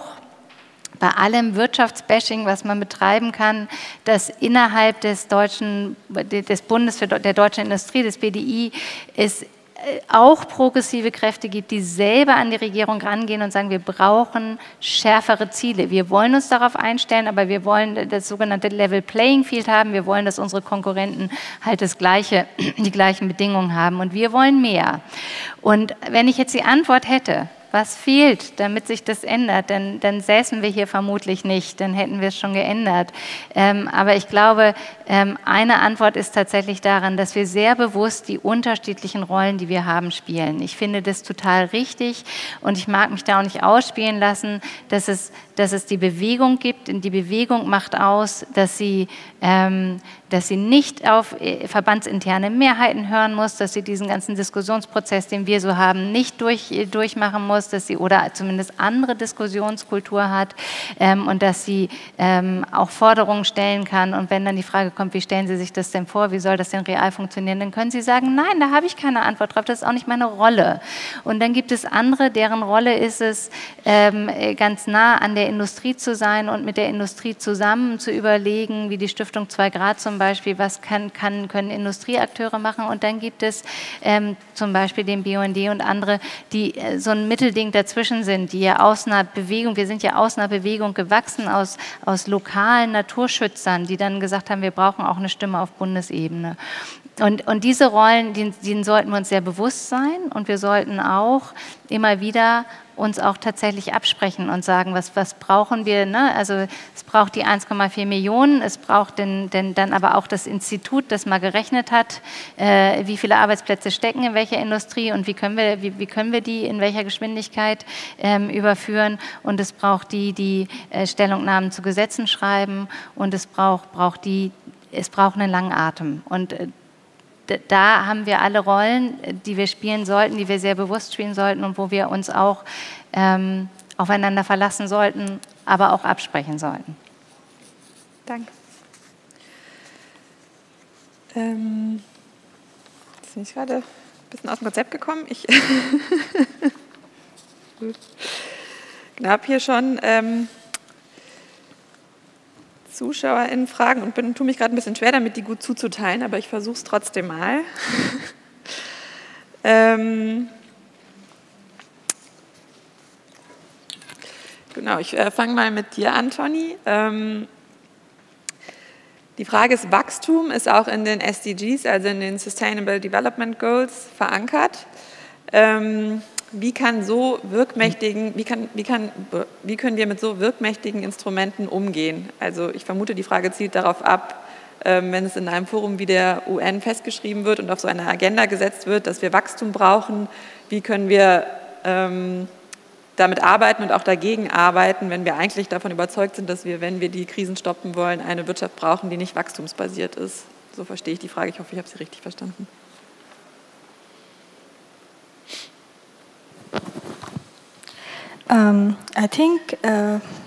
bei allem Wirtschaftsbashing, was man betreiben kann, dass innerhalb des deutschen, des Bundes für der deutschen Industrie, des B D I, es auch progressive Kräfte gibt, die selber an die Regierung rangehen und sagen, wir brauchen schärfere Ziele. Wir wollen uns darauf einstellen, aber wir wollen das sogenannte Level Playing Field haben. Wir wollen, dass unsere Konkurrenten halt das gleiche, die gleichen Bedingungen haben und wir wollen mehr. Und wenn ich jetzt die Antwort hätte, was fehlt, damit sich das ändert, dann, dann säßen wir hier vermutlich nicht, dann hätten wir es schon geändert. Ähm, aber ich glaube, ähm, eine Antwort ist tatsächlich daran, dass wir sehr bewusst die unterschiedlichen Rollen, die wir haben, spielen. Ich finde das total richtig und ich mag mich da auch nicht ausspielen lassen, dass es, dass es die Bewegung gibt. Und die Bewegung macht aus, dass sie, ähm, dass sie nicht auf verbandsinterne Mehrheiten hören muss, dass sie diesen ganzen Diskussionsprozess, den wir so haben, nicht durch, durchmachen muss, dass sie oder zumindest andere Diskussionskultur hat ähm, und dass sie ähm, auch Forderungen stellen kann. Und wenn dann die Frage kommt, wie stellen Sie sich das denn vor, wie soll das denn real funktionieren, dann können Sie sagen, nein, da habe ich keine Antwort drauf, das ist auch nicht meine Rolle. Und dann gibt es andere, deren Rolle ist es, ähm, ganz nah an der Industrie zu sein und mit der Industrie zusammen zu überlegen, wie die Stiftung zwei Grad zum Beispiel, was kann, kann, können Industrieakteure machen. Und dann gibt es ähm, zum Beispiel den B U N D und andere, die äh, so ein Mittelding dazwischen sind, die ja aus einer Bewegung, wir sind ja aus einer Bewegung gewachsen, aus, aus lokalen Naturschützern, die dann gesagt haben, wir brauchen auch eine Stimme auf Bundesebene. Und, und diese Rollen, denen, denen sollten wir uns sehr bewusst sein und wir sollten auch immer wieder uns auch tatsächlich absprechen und sagen, was, was brauchen wir, ne? Also es braucht die eins Komma vier Millionen, es braucht den, den, dann aber auch das Institut, das mal gerechnet hat, äh, wie viele Arbeitsplätze stecken in welcher Industrie und wie können wir, wie, wie können wir die in welcher Geschwindigkeit ähm, überführen und es braucht die, die äh, Stellungnahmen zu Gesetzen schreiben und es braucht, braucht die, es braucht einen langen Atem und äh, da haben wir alle Rollen, die wir spielen sollten, die wir sehr bewusst spielen sollten und wo wir uns auch ähm, aufeinander verlassen sollten, aber auch absprechen sollten. Danke. Ähm, jetzt bin ich gerade ein bisschen aus dem Konzept gekommen. Ich genau, habe hier schon ähm, ZuschauerInnen fragen und bin, tue mich gerade ein bisschen schwer damit, die gut zuzuteilen, aber ich versuche es trotzdem mal. ähm, genau, ich äh, fange mal mit dir an, Toni. Ähm, die Frage ist, Wachstum ist auch in den S D Gs, also in den Sustainable Development Goals, verankert. Ähm, Wie kann so wirkmächtigen, wie, kann, wie, kann, wie können wir mit so wirkmächtigen Instrumenten umgehen? Also ich vermute, die Frage zielt darauf ab, ähm, wenn es in einem Forum wie der U N festgeschrieben wird und auf so eine Agenda gesetzt wird, dass wir Wachstum brauchen, wie können wir ähm, damit arbeiten und auch dagegen arbeiten, wenn wir eigentlich davon überzeugt sind, dass wir, wenn wir die Krisen stoppen wollen, eine Wirtschaft brauchen, die nicht wachstumsbasiert ist. So verstehe ich die Frage. Ich hoffe, ich habe sie richtig verstanden. Um, I think uh,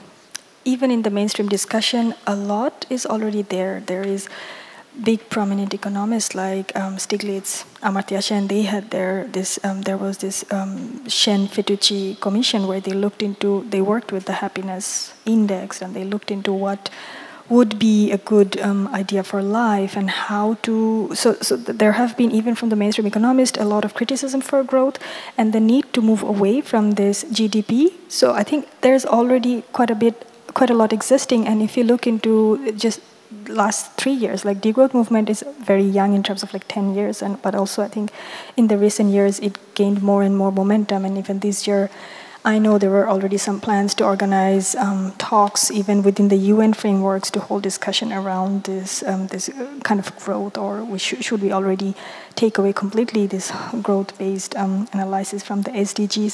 even in the mainstream discussion, a lot is already there. There is big prominent economists like um, Stiglitz, Amartya Sen. They had their this. Um, there was this um, Sen Fitousci commission where they looked into. They worked with the happiness index and they looked into what would be a good um, idea for life and how to. So, so there have been, even from the mainstream economists, a lot of criticism for growth and the need to move away from this G D P. So I think there's already quite a bit, quite a lot existing. And if you look into just last three years, like degrowth movement is very young in terms of like ten years, and but also I think in the recent years it gained more and more momentum. And even this year, I know there were already some plans to organize um, talks, even within the U N frameworks, to hold discussion around this um, this kind of growth, or we sh should we already take away completely this growth-based um, analysis from the S D Gs.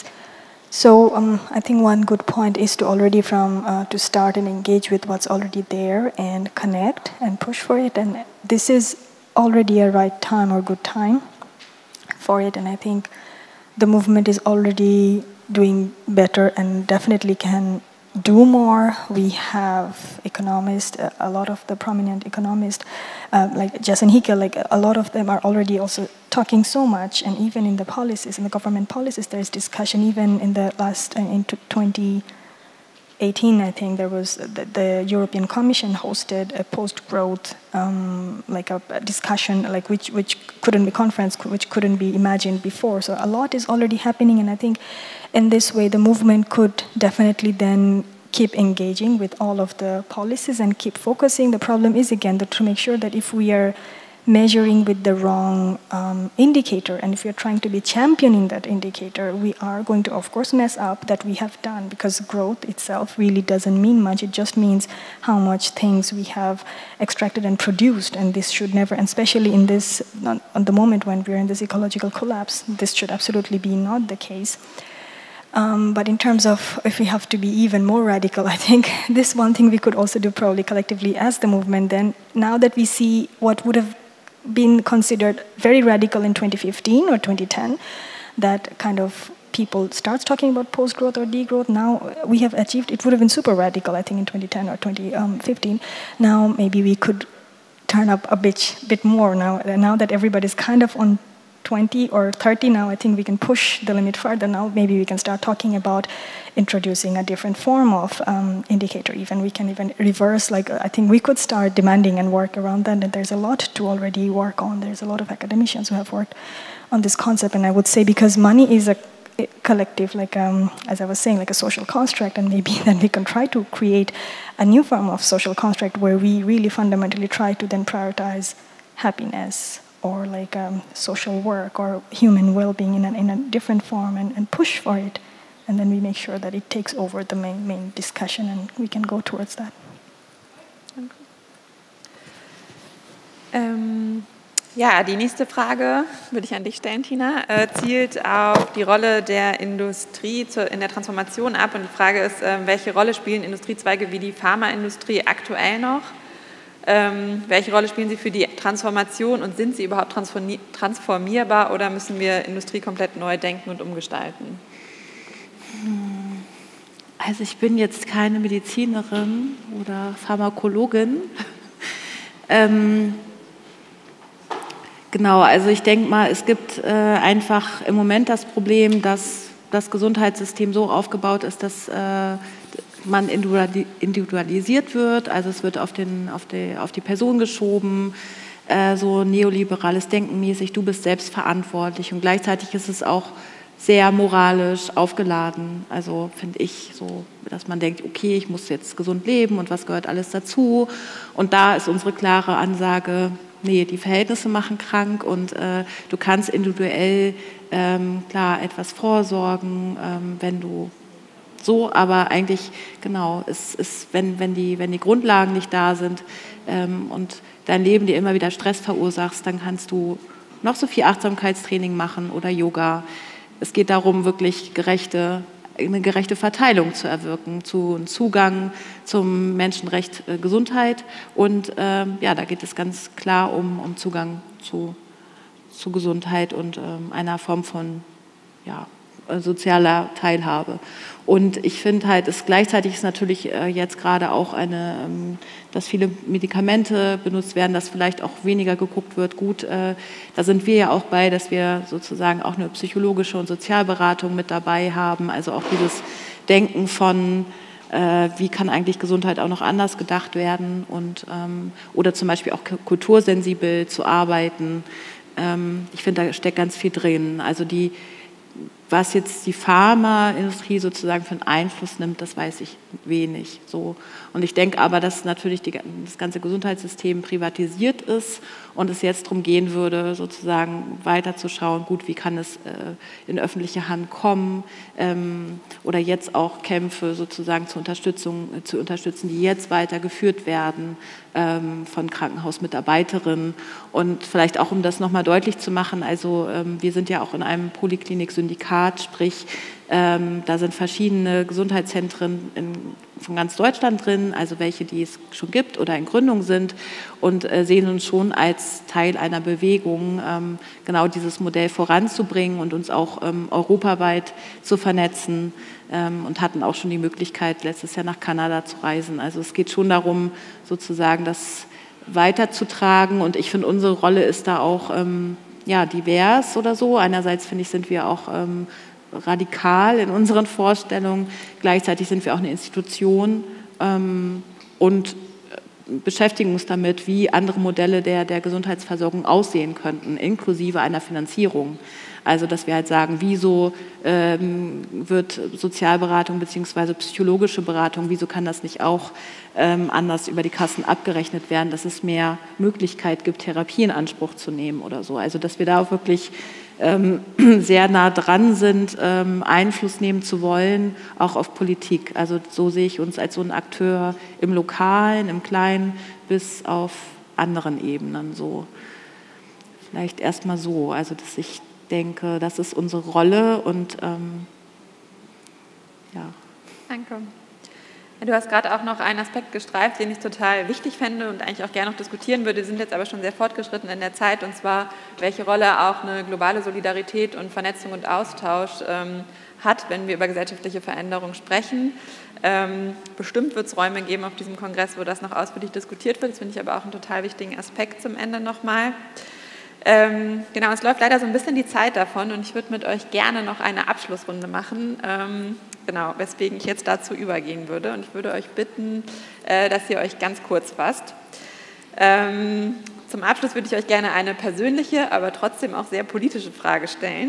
So um, I think one good point is to already from uh, to start and engage with what's already there and connect and push for it. And this is already a right time or good time for it. And I think the movement is already doing better and definitely can do more. We have economists, a lot of the prominent economists, uh, like Jason Hickel, like a lot of them are already also talking so much, and even in the policies, in the government policies, there's discussion. Even in the last, uh, in twenty eighteen, I think there was the, the European Commission hosted a post-growth, um, like a, a discussion, like which which couldn't be conference, which couldn't be imagined before. So a lot is already happening, and I think in this way the movement could definitely then keep engaging with all of the policies and keep focusing. The problem is again that to make sure that if we are measuring with the wrong um, indicator, and if you're trying to be championing that indicator, we are going to, of course, mess up that we have done, because growth itself really doesn't mean much. It just means how much things we have extracted and produced, and this should never, and especially in this, on the moment when we're in this ecological collapse, this should absolutely be not the case. Um, but in terms of if we have to be even more radical, I think this one thing we could also do probably collectively as the movement then, now that we see what would have been considered very radical in twenty fifteen or twenty ten, that kind of people starts talking about post-growth or degrowth. Now we have achieved, it would have been super radical, I think, in twenty ten or twenty fifteen. Now maybe we could turn up a bit, bit more now, now that everybody's kind of on twenty or thirty now, I think we can push the limit further. Now maybe we can start talking about introducing a different form of um, indicator. Even we can even reverse, like I think we could start demanding and work around that, and there's a lot to already work on. There's a lot of academicians who have worked on this concept, and I would say because money is a collective, like um, as I was saying, like a social construct, and maybe then we can try to create a new form of social construct where we really fundamentally try to then prioritize happiness, or like um, social work or human well-being in, in a different form, and, and push for it. And then we make sure that it takes over the main, main discussion, and we can go towards that. Ähm, ja, die nächste Frage würde ich an dich stellen, Tina, äh, zielt auf die Rolle der Industrie zur, in der Transformation ab. Und die Frage ist, äh, welche Rolle spielen Industriezweige wie die Pharmaindustrie aktuell noch? Ähm, welche Rolle spielen sie für die Transformation, und sind sie überhaupt transformierbar, oder müssen wir Industrie komplett neu denken und umgestalten? Also ich bin jetzt keine Medizinerin oder Pharmakologin. ähm, genau, also ich denke mal, es gibt äh, einfach im Moment das Problem, dass das Gesundheitssystem so aufgebaut ist, dass äh, man individualisiert wird, also es wird auf, den, auf, die, auf die Person geschoben, äh, so neoliberales Denken mäßig, du bist selbst verantwortlich, und gleichzeitig ist es auch sehr moralisch aufgeladen, also finde ich so, dass man denkt, okay, ich muss jetzt gesund leben und was gehört alles dazu, und da ist unsere klare Ansage, nee, die Verhältnisse machen krank, und äh, du kannst individuell ähm, klar etwas vorsorgen, ähm, wenn du so, aber eigentlich, genau, es ist, wenn, wenn, die, wenn die Grundlagen nicht da sind ähm, und dein Leben dir immer wieder Stress verursachst, dann kannst du noch so viel Achtsamkeitstraining machen oder Yoga. Es geht darum, wirklich gerechte, eine gerechte Verteilung zu erwirken, zu einem Zugang zum Menschenrecht äh, Gesundheit, und ähm, ja, da geht es ganz klar um, um Zugang zu, zu Gesundheit und ähm, einer Form von, ja, äh, sozialer Teilhabe. Und ich finde halt, es gleichzeitig ist natürlich äh, jetzt gerade auch eine, ähm, dass viele Medikamente benutzt werden, dass vielleicht auch weniger geguckt wird. Gut, äh, da sind wir ja auch bei, dass wir sozusagen auch eine psychologische und Sozialberatung mit dabei haben. Also auch dieses Denken von, äh, wie kann eigentlich Gesundheit auch noch anders gedacht werden und ähm, oder zum Beispiel auch kultursensibel zu arbeiten. Ähm, ich finde, da steckt ganz viel drin. Also die Was jetzt die Pharmaindustrie sozusagen für einen Einfluss nimmt, das weiß ich wenig. So. Und ich denke aber, dass natürlich die, das ganze Gesundheitssystem privatisiert ist und es jetzt darum gehen würde, sozusagen weiterzuschauen, gut, wie kann es äh, in öffentliche Hand kommen ähm, oder jetzt auch Kämpfe sozusagen zur Unterstützung, äh, zu unterstützen, die jetzt weitergeführt werden ähm, von Krankenhausmitarbeiterinnen. Und vielleicht auch, um das nochmal deutlich zu machen, also ähm, wir sind ja auch in einem Poliklinik-Syndikat, sprich, Ähm, da sind verschiedene Gesundheitszentren in, von ganz Deutschland drin, also welche, die es schon gibt oder in Gründung sind und äh, sehen uns schon als Teil einer Bewegung, ähm, genau dieses Modell voranzubringen und uns auch ähm, europaweit zu vernetzen ähm, und hatten auch schon die Möglichkeit, letztes Jahr nach Kanada zu reisen. Also es geht schon darum, sozusagen das weiterzutragen und ich finde, unsere Rolle ist da auch ähm, ja, divers oder so. Einerseits, finde ich, sind wir auch ähm, radikal in unseren Vorstellungen. Gleichzeitig sind wir auch eine Institution ähm, und beschäftigen uns damit, wie andere Modelle der, der Gesundheitsversorgung aussehen könnten, inklusive einer Finanzierung. Also, dass wir halt sagen, wieso ähm, wird Sozialberatung bzw. psychologische Beratung, wieso kann das nicht auch ähm, anders über die Kassen abgerechnet werden, dass es mehr Möglichkeit gibt, Therapie in Anspruch zu nehmen oder so. Also, dass wir da auch wirklich ähm, sehr nah dran sind, ähm, Einfluss nehmen zu wollen, auch auf Politik. Also, so sehe ich uns als so ein Akteur im Lokalen, im Kleinen bis auf anderen Ebenen so. Vielleicht erstmal so, also, dass ich denke, das ist unsere Rolle und ähm, ja. Danke. Du hast gerade auch noch einen Aspekt gestreift, den ich total wichtig fände und eigentlich auch gerne noch diskutieren würde. Wir sind jetzt aber schon sehr fortgeschritten in der Zeit, und zwar, welche Rolle auch eine globale Solidarität und Vernetzung und Austausch ähm, hat, wenn wir über gesellschaftliche Veränderung sprechen. Ähm, bestimmt wird es Räume geben auf diesem Kongress, wo das noch ausführlich diskutiert wird. Das finde ich aber auch einen total wichtigen Aspekt zum Ende nochmal. Ähm, genau, es läuft leider so ein bisschen die Zeit davon und ich würde mit euch gerne noch eine Abschlussrunde machen, ähm, genau, weswegen ich jetzt dazu übergehen würde und ich würde euch bitten, äh, dass ihr euch ganz kurz fasst. Ähm, zum Abschluss würde ich euch gerne eine persönliche, aber trotzdem auch sehr politische Frage stellen.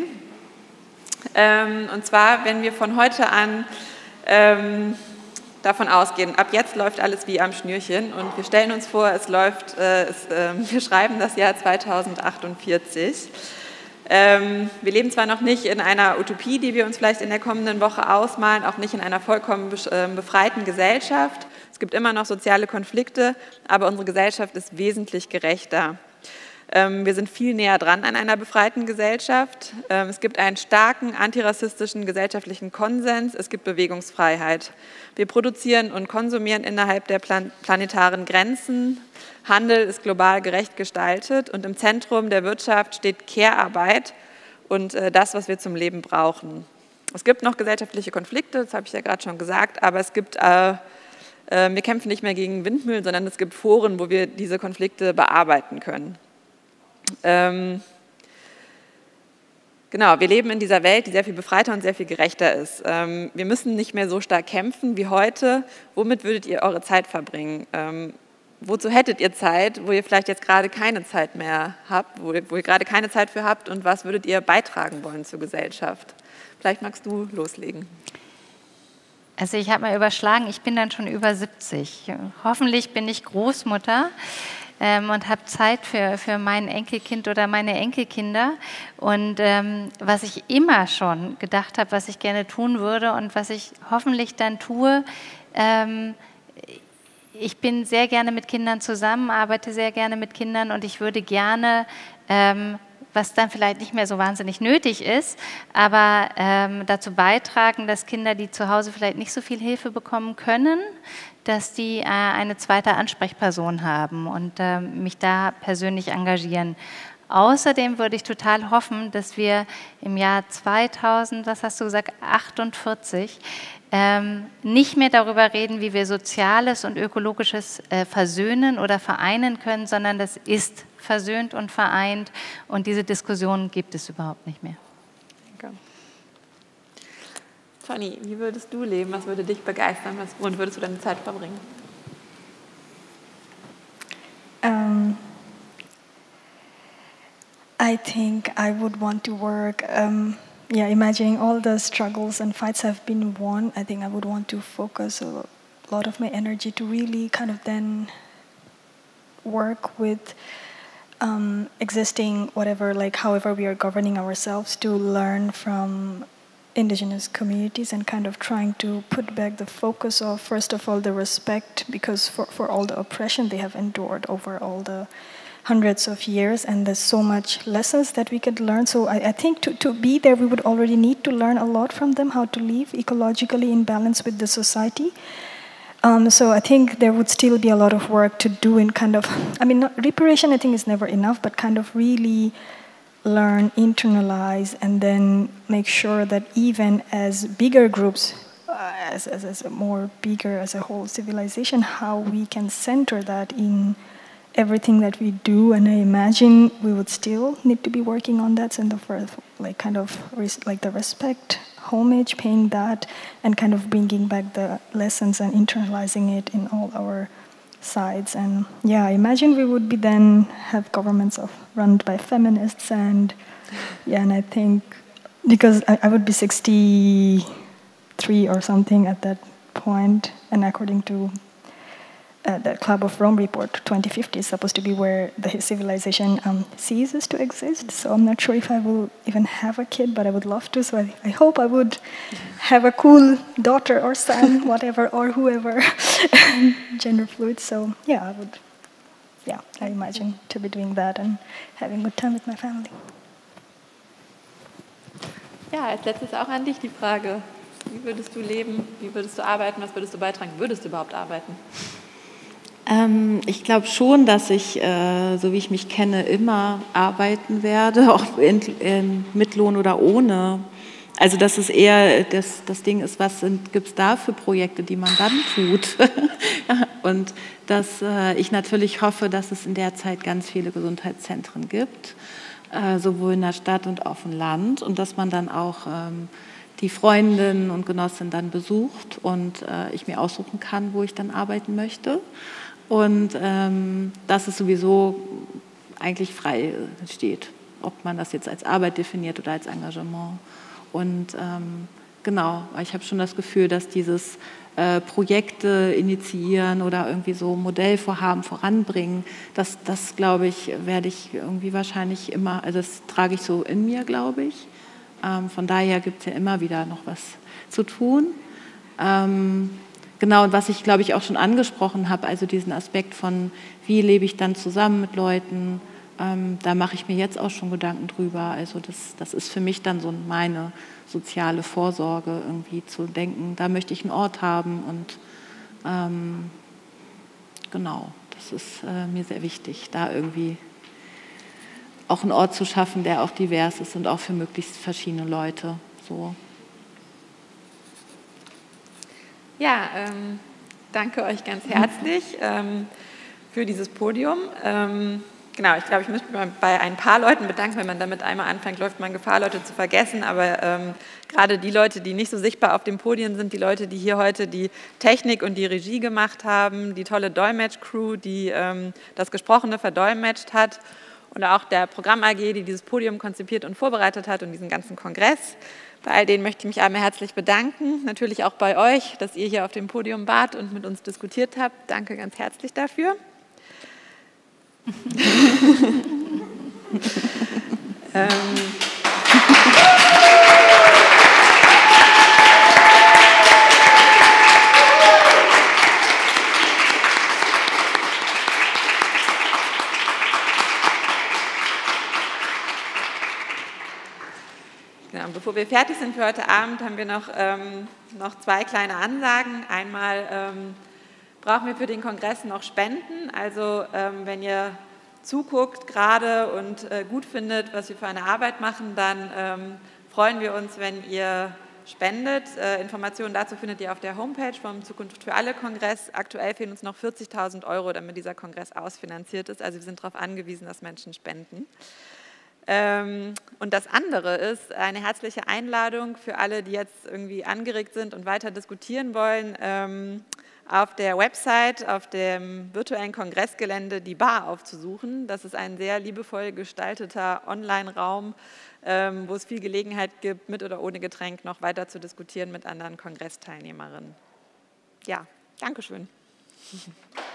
Ähm, und zwar, wenn wir von heute an ähm, davon ausgehen, ab jetzt läuft alles wie am Schnürchen und wir stellen uns vor, es läuft, äh, es, äh, wir schreiben das Jahr zweitausendachtundvierzig. Ähm, wir leben zwar noch nicht in einer Utopie, die wir uns vielleicht in der kommenden Woche ausmalen, auch nicht in einer vollkommen befreiten Gesellschaft. Es gibt immer noch soziale Konflikte, aber unsere Gesellschaft ist wesentlich gerechter. Wir sind viel näher dran an einer befreiten Gesellschaft. Es gibt einen starken antirassistischen gesellschaftlichen Konsens. Es gibt Bewegungsfreiheit. Wir produzieren und konsumieren innerhalb der plan- planetaren Grenzen. Handel ist global gerecht gestaltet und im Zentrum der Wirtschaft steht Care-Arbeit und das, was wir zum Leben brauchen. Es gibt noch gesellschaftliche Konflikte, das habe ich ja gerade schon gesagt, aber es gibt, äh, äh, wir kämpfen nicht mehr gegen Windmühlen, sondern es gibt Foren, wo wir diese Konflikte bearbeiten können. Ähm, genau, wir leben in dieser Welt, die sehr viel befreiter und sehr viel gerechter ist. Ähm, wir müssen nicht mehr so stark kämpfen wie heute. Womit würdet ihr eure Zeit verbringen? Ähm, wozu hättet ihr Zeit, wo ihr vielleicht jetzt gerade keine Zeit mehr habt, wo ihr, wo ihr gerade keine Zeit für habt und was würdet ihr beitragen wollen zur Gesellschaft? Vielleicht magst du loslegen. Also ich habe mal überschlagen, ich bin dann schon über siebzig. Hoffentlich bin ich Großmutter. Ähm, und habe Zeit für, für mein Enkelkind oder meine Enkelkinder. Und ähm, was ich immer schon gedacht habe, was ich gerne tun würde und was ich hoffentlich dann tue, ähm, ich bin sehr gerne mit Kindern zusammen, arbeite sehr gerne mit Kindern und ich würde gerne, ähm, was dann vielleicht nicht mehr so wahnsinnig nötig ist, aber ähm, dazu beitragen, dass Kinder, die zu Hause vielleicht nicht so viel Hilfe bekommen können, dass die äh, eine zweite Ansprechperson haben und äh, mich da persönlich engagieren. Außerdem würde ich total hoffen, dass wir im Jahr zweitausend, was hast du gesagt, achtundvierzig, ähm, nicht mehr darüber reden, wie wir Soziales und Ökologisches äh, versöhnen oder vereinen können, sondern das ist versöhnt und vereint und diese Diskussion gibt es überhaupt nicht mehr. Danke. Toni, wie würdest du leben? Was würde dich begeistern? Was, womit würdest du deine Zeit verbringen? Um, I think I would want to work, um, yeah, imagining all the struggles and fights have been won, I think I would want to focus a lot of my energy to really kind of then work with um, existing whatever, like however we are governing ourselves, to learn from indigenous communities and kind of trying to put back the focus of, first of all, the respect, because for, for all the oppression they have endured over all the hundreds of years, and there's so much lessons that we could learn. So I, I think to, to be there, we would already need to learn a lot from them, how to live ecologically in balance with the society. Um, so I think there would still be a lot of work to do in kind of, I mean, not, reparation I think is never enough, but kind of really learn, internalize, and then make sure that even as bigger groups, uh, as, as, as a more bigger as a whole civilization, how we can center that in everything that we do. And I imagine we would still need to be working on that, and the first, like kind of res like the respect, homage, paying that, and kind of bringing back the lessons and internalizing it in all our sides. And yeah, I imagine we would be then have governments of run by feminists, and yeah, and I think because I, I would be sixty-three or something at that point, and according to Uh, the Club of Rome report, twenty fifty is supposed to be where the civilization um, ceases to exist. So I'm not sure if I will even have a kid, but I would love to. So I, I hope I would have a cool daughter or son, whatever, or whoever, gender fluid. So yeah, I would, yeah, I imagine to be doing that and having a good time with my family. Ja, als letztes auch an dich die Frage, wie würdest du leben, wie würdest du arbeiten, was würdest du beitragen, würdest du überhaupt arbeiten? Ähm, ich glaube schon, dass ich, äh, so wie ich mich kenne, immer arbeiten werde, auch in, in, mit Lohn oder ohne. Also dass es eher das, das Ding ist, was gibt es da für Projekte, die man dann tut. Und dass äh, ich natürlich hoffe, dass es in der Zeit ganz viele Gesundheitszentren gibt, äh, sowohl in der Stadt und auf dem Land, und dass man dann auch ähm, die Freundinnen und Genossinnen dann besucht und äh, ich mir aussuchen kann, wo ich dann arbeiten möchte. Und ähm, dass es sowieso eigentlich frei steht, ob man das jetzt als Arbeit definiert oder als Engagement. Und ähm, genau, ich habe schon das Gefühl, dass dieses äh, Projekte initiieren oder irgendwie so Modellvorhaben voranbringen, das, das glaube ich, werde ich irgendwie wahrscheinlich immer, also das trage ich so in mir, glaube ich. Ähm, von daher gibt es ja immer wieder noch was zu tun. Ähm, Genau, und was ich, glaube ich, auch schon angesprochen habe, also diesen Aspekt von, wie lebe ich dann zusammen mit Leuten, ähm, da mache ich mir jetzt auch schon Gedanken drüber. Also das, das ist für mich dann so meine soziale Vorsorge, irgendwie zu denken, da möchte ich einen Ort haben, und ähm, genau, das ist äh, mir sehr wichtig, da irgendwie auch einen Ort zu schaffen, der auch divers ist und auch für möglichst verschiedene Leute so. Ja, ähm, danke euch ganz herzlich ähm, für dieses Podium. Ähm, genau, ich glaube, ich müsste mich bei ein paar Leuten bedanken. Wenn man damit einmal anfängt, läuft man Gefahr, Leute zu vergessen. Aber ähm, gerade die Leute, die nicht so sichtbar auf den Podien sind, die Leute, die hier heute die Technik und die Regie gemacht haben, die tolle Dolmetsch-Crew, die ähm, das Gesprochene verdolmetscht hat, und auch der Programm-A G, die dieses Podium konzipiert und vorbereitet hat und diesen ganzen Kongress. Bei all denen möchte ich mich einmal herzlich bedanken. Natürlich auch bei euch, dass ihr hier auf dem Podium wart und mit uns diskutiert habt. Danke ganz herzlich dafür. ähm. Bevor wir fertig sind für heute Abend, haben wir noch, ähm, noch zwei kleine Ansagen. Einmal ähm, brauchen wir für den Kongress noch Spenden. Also ähm, wenn ihr zuguckt gerade und äh, gut findet, was wir für eine Arbeit machen, dann ähm, freuen wir uns, wenn ihr spendet. Äh, Informationen dazu findet ihr auf der Homepage vom Zukunft für alle Kongress. Aktuell fehlen uns noch vierzigtausend Euro, damit dieser Kongress ausfinanziert ist. Also wir sind darauf angewiesen, dass Menschen spenden. Ähm, und das andere ist eine herzliche Einladung für alle, die jetzt irgendwie angeregt sind und weiter diskutieren wollen, ähm, auf der Website, auf dem virtuellen Kongressgelände die Bar aufzusuchen. Das ist ein sehr liebevoll gestalteter Online-Raum, ähm, wo es viel Gelegenheit gibt, mit oder ohne Getränk noch weiter zu diskutieren mit anderen Kongressteilnehmerinnen. Ja, Dankeschön.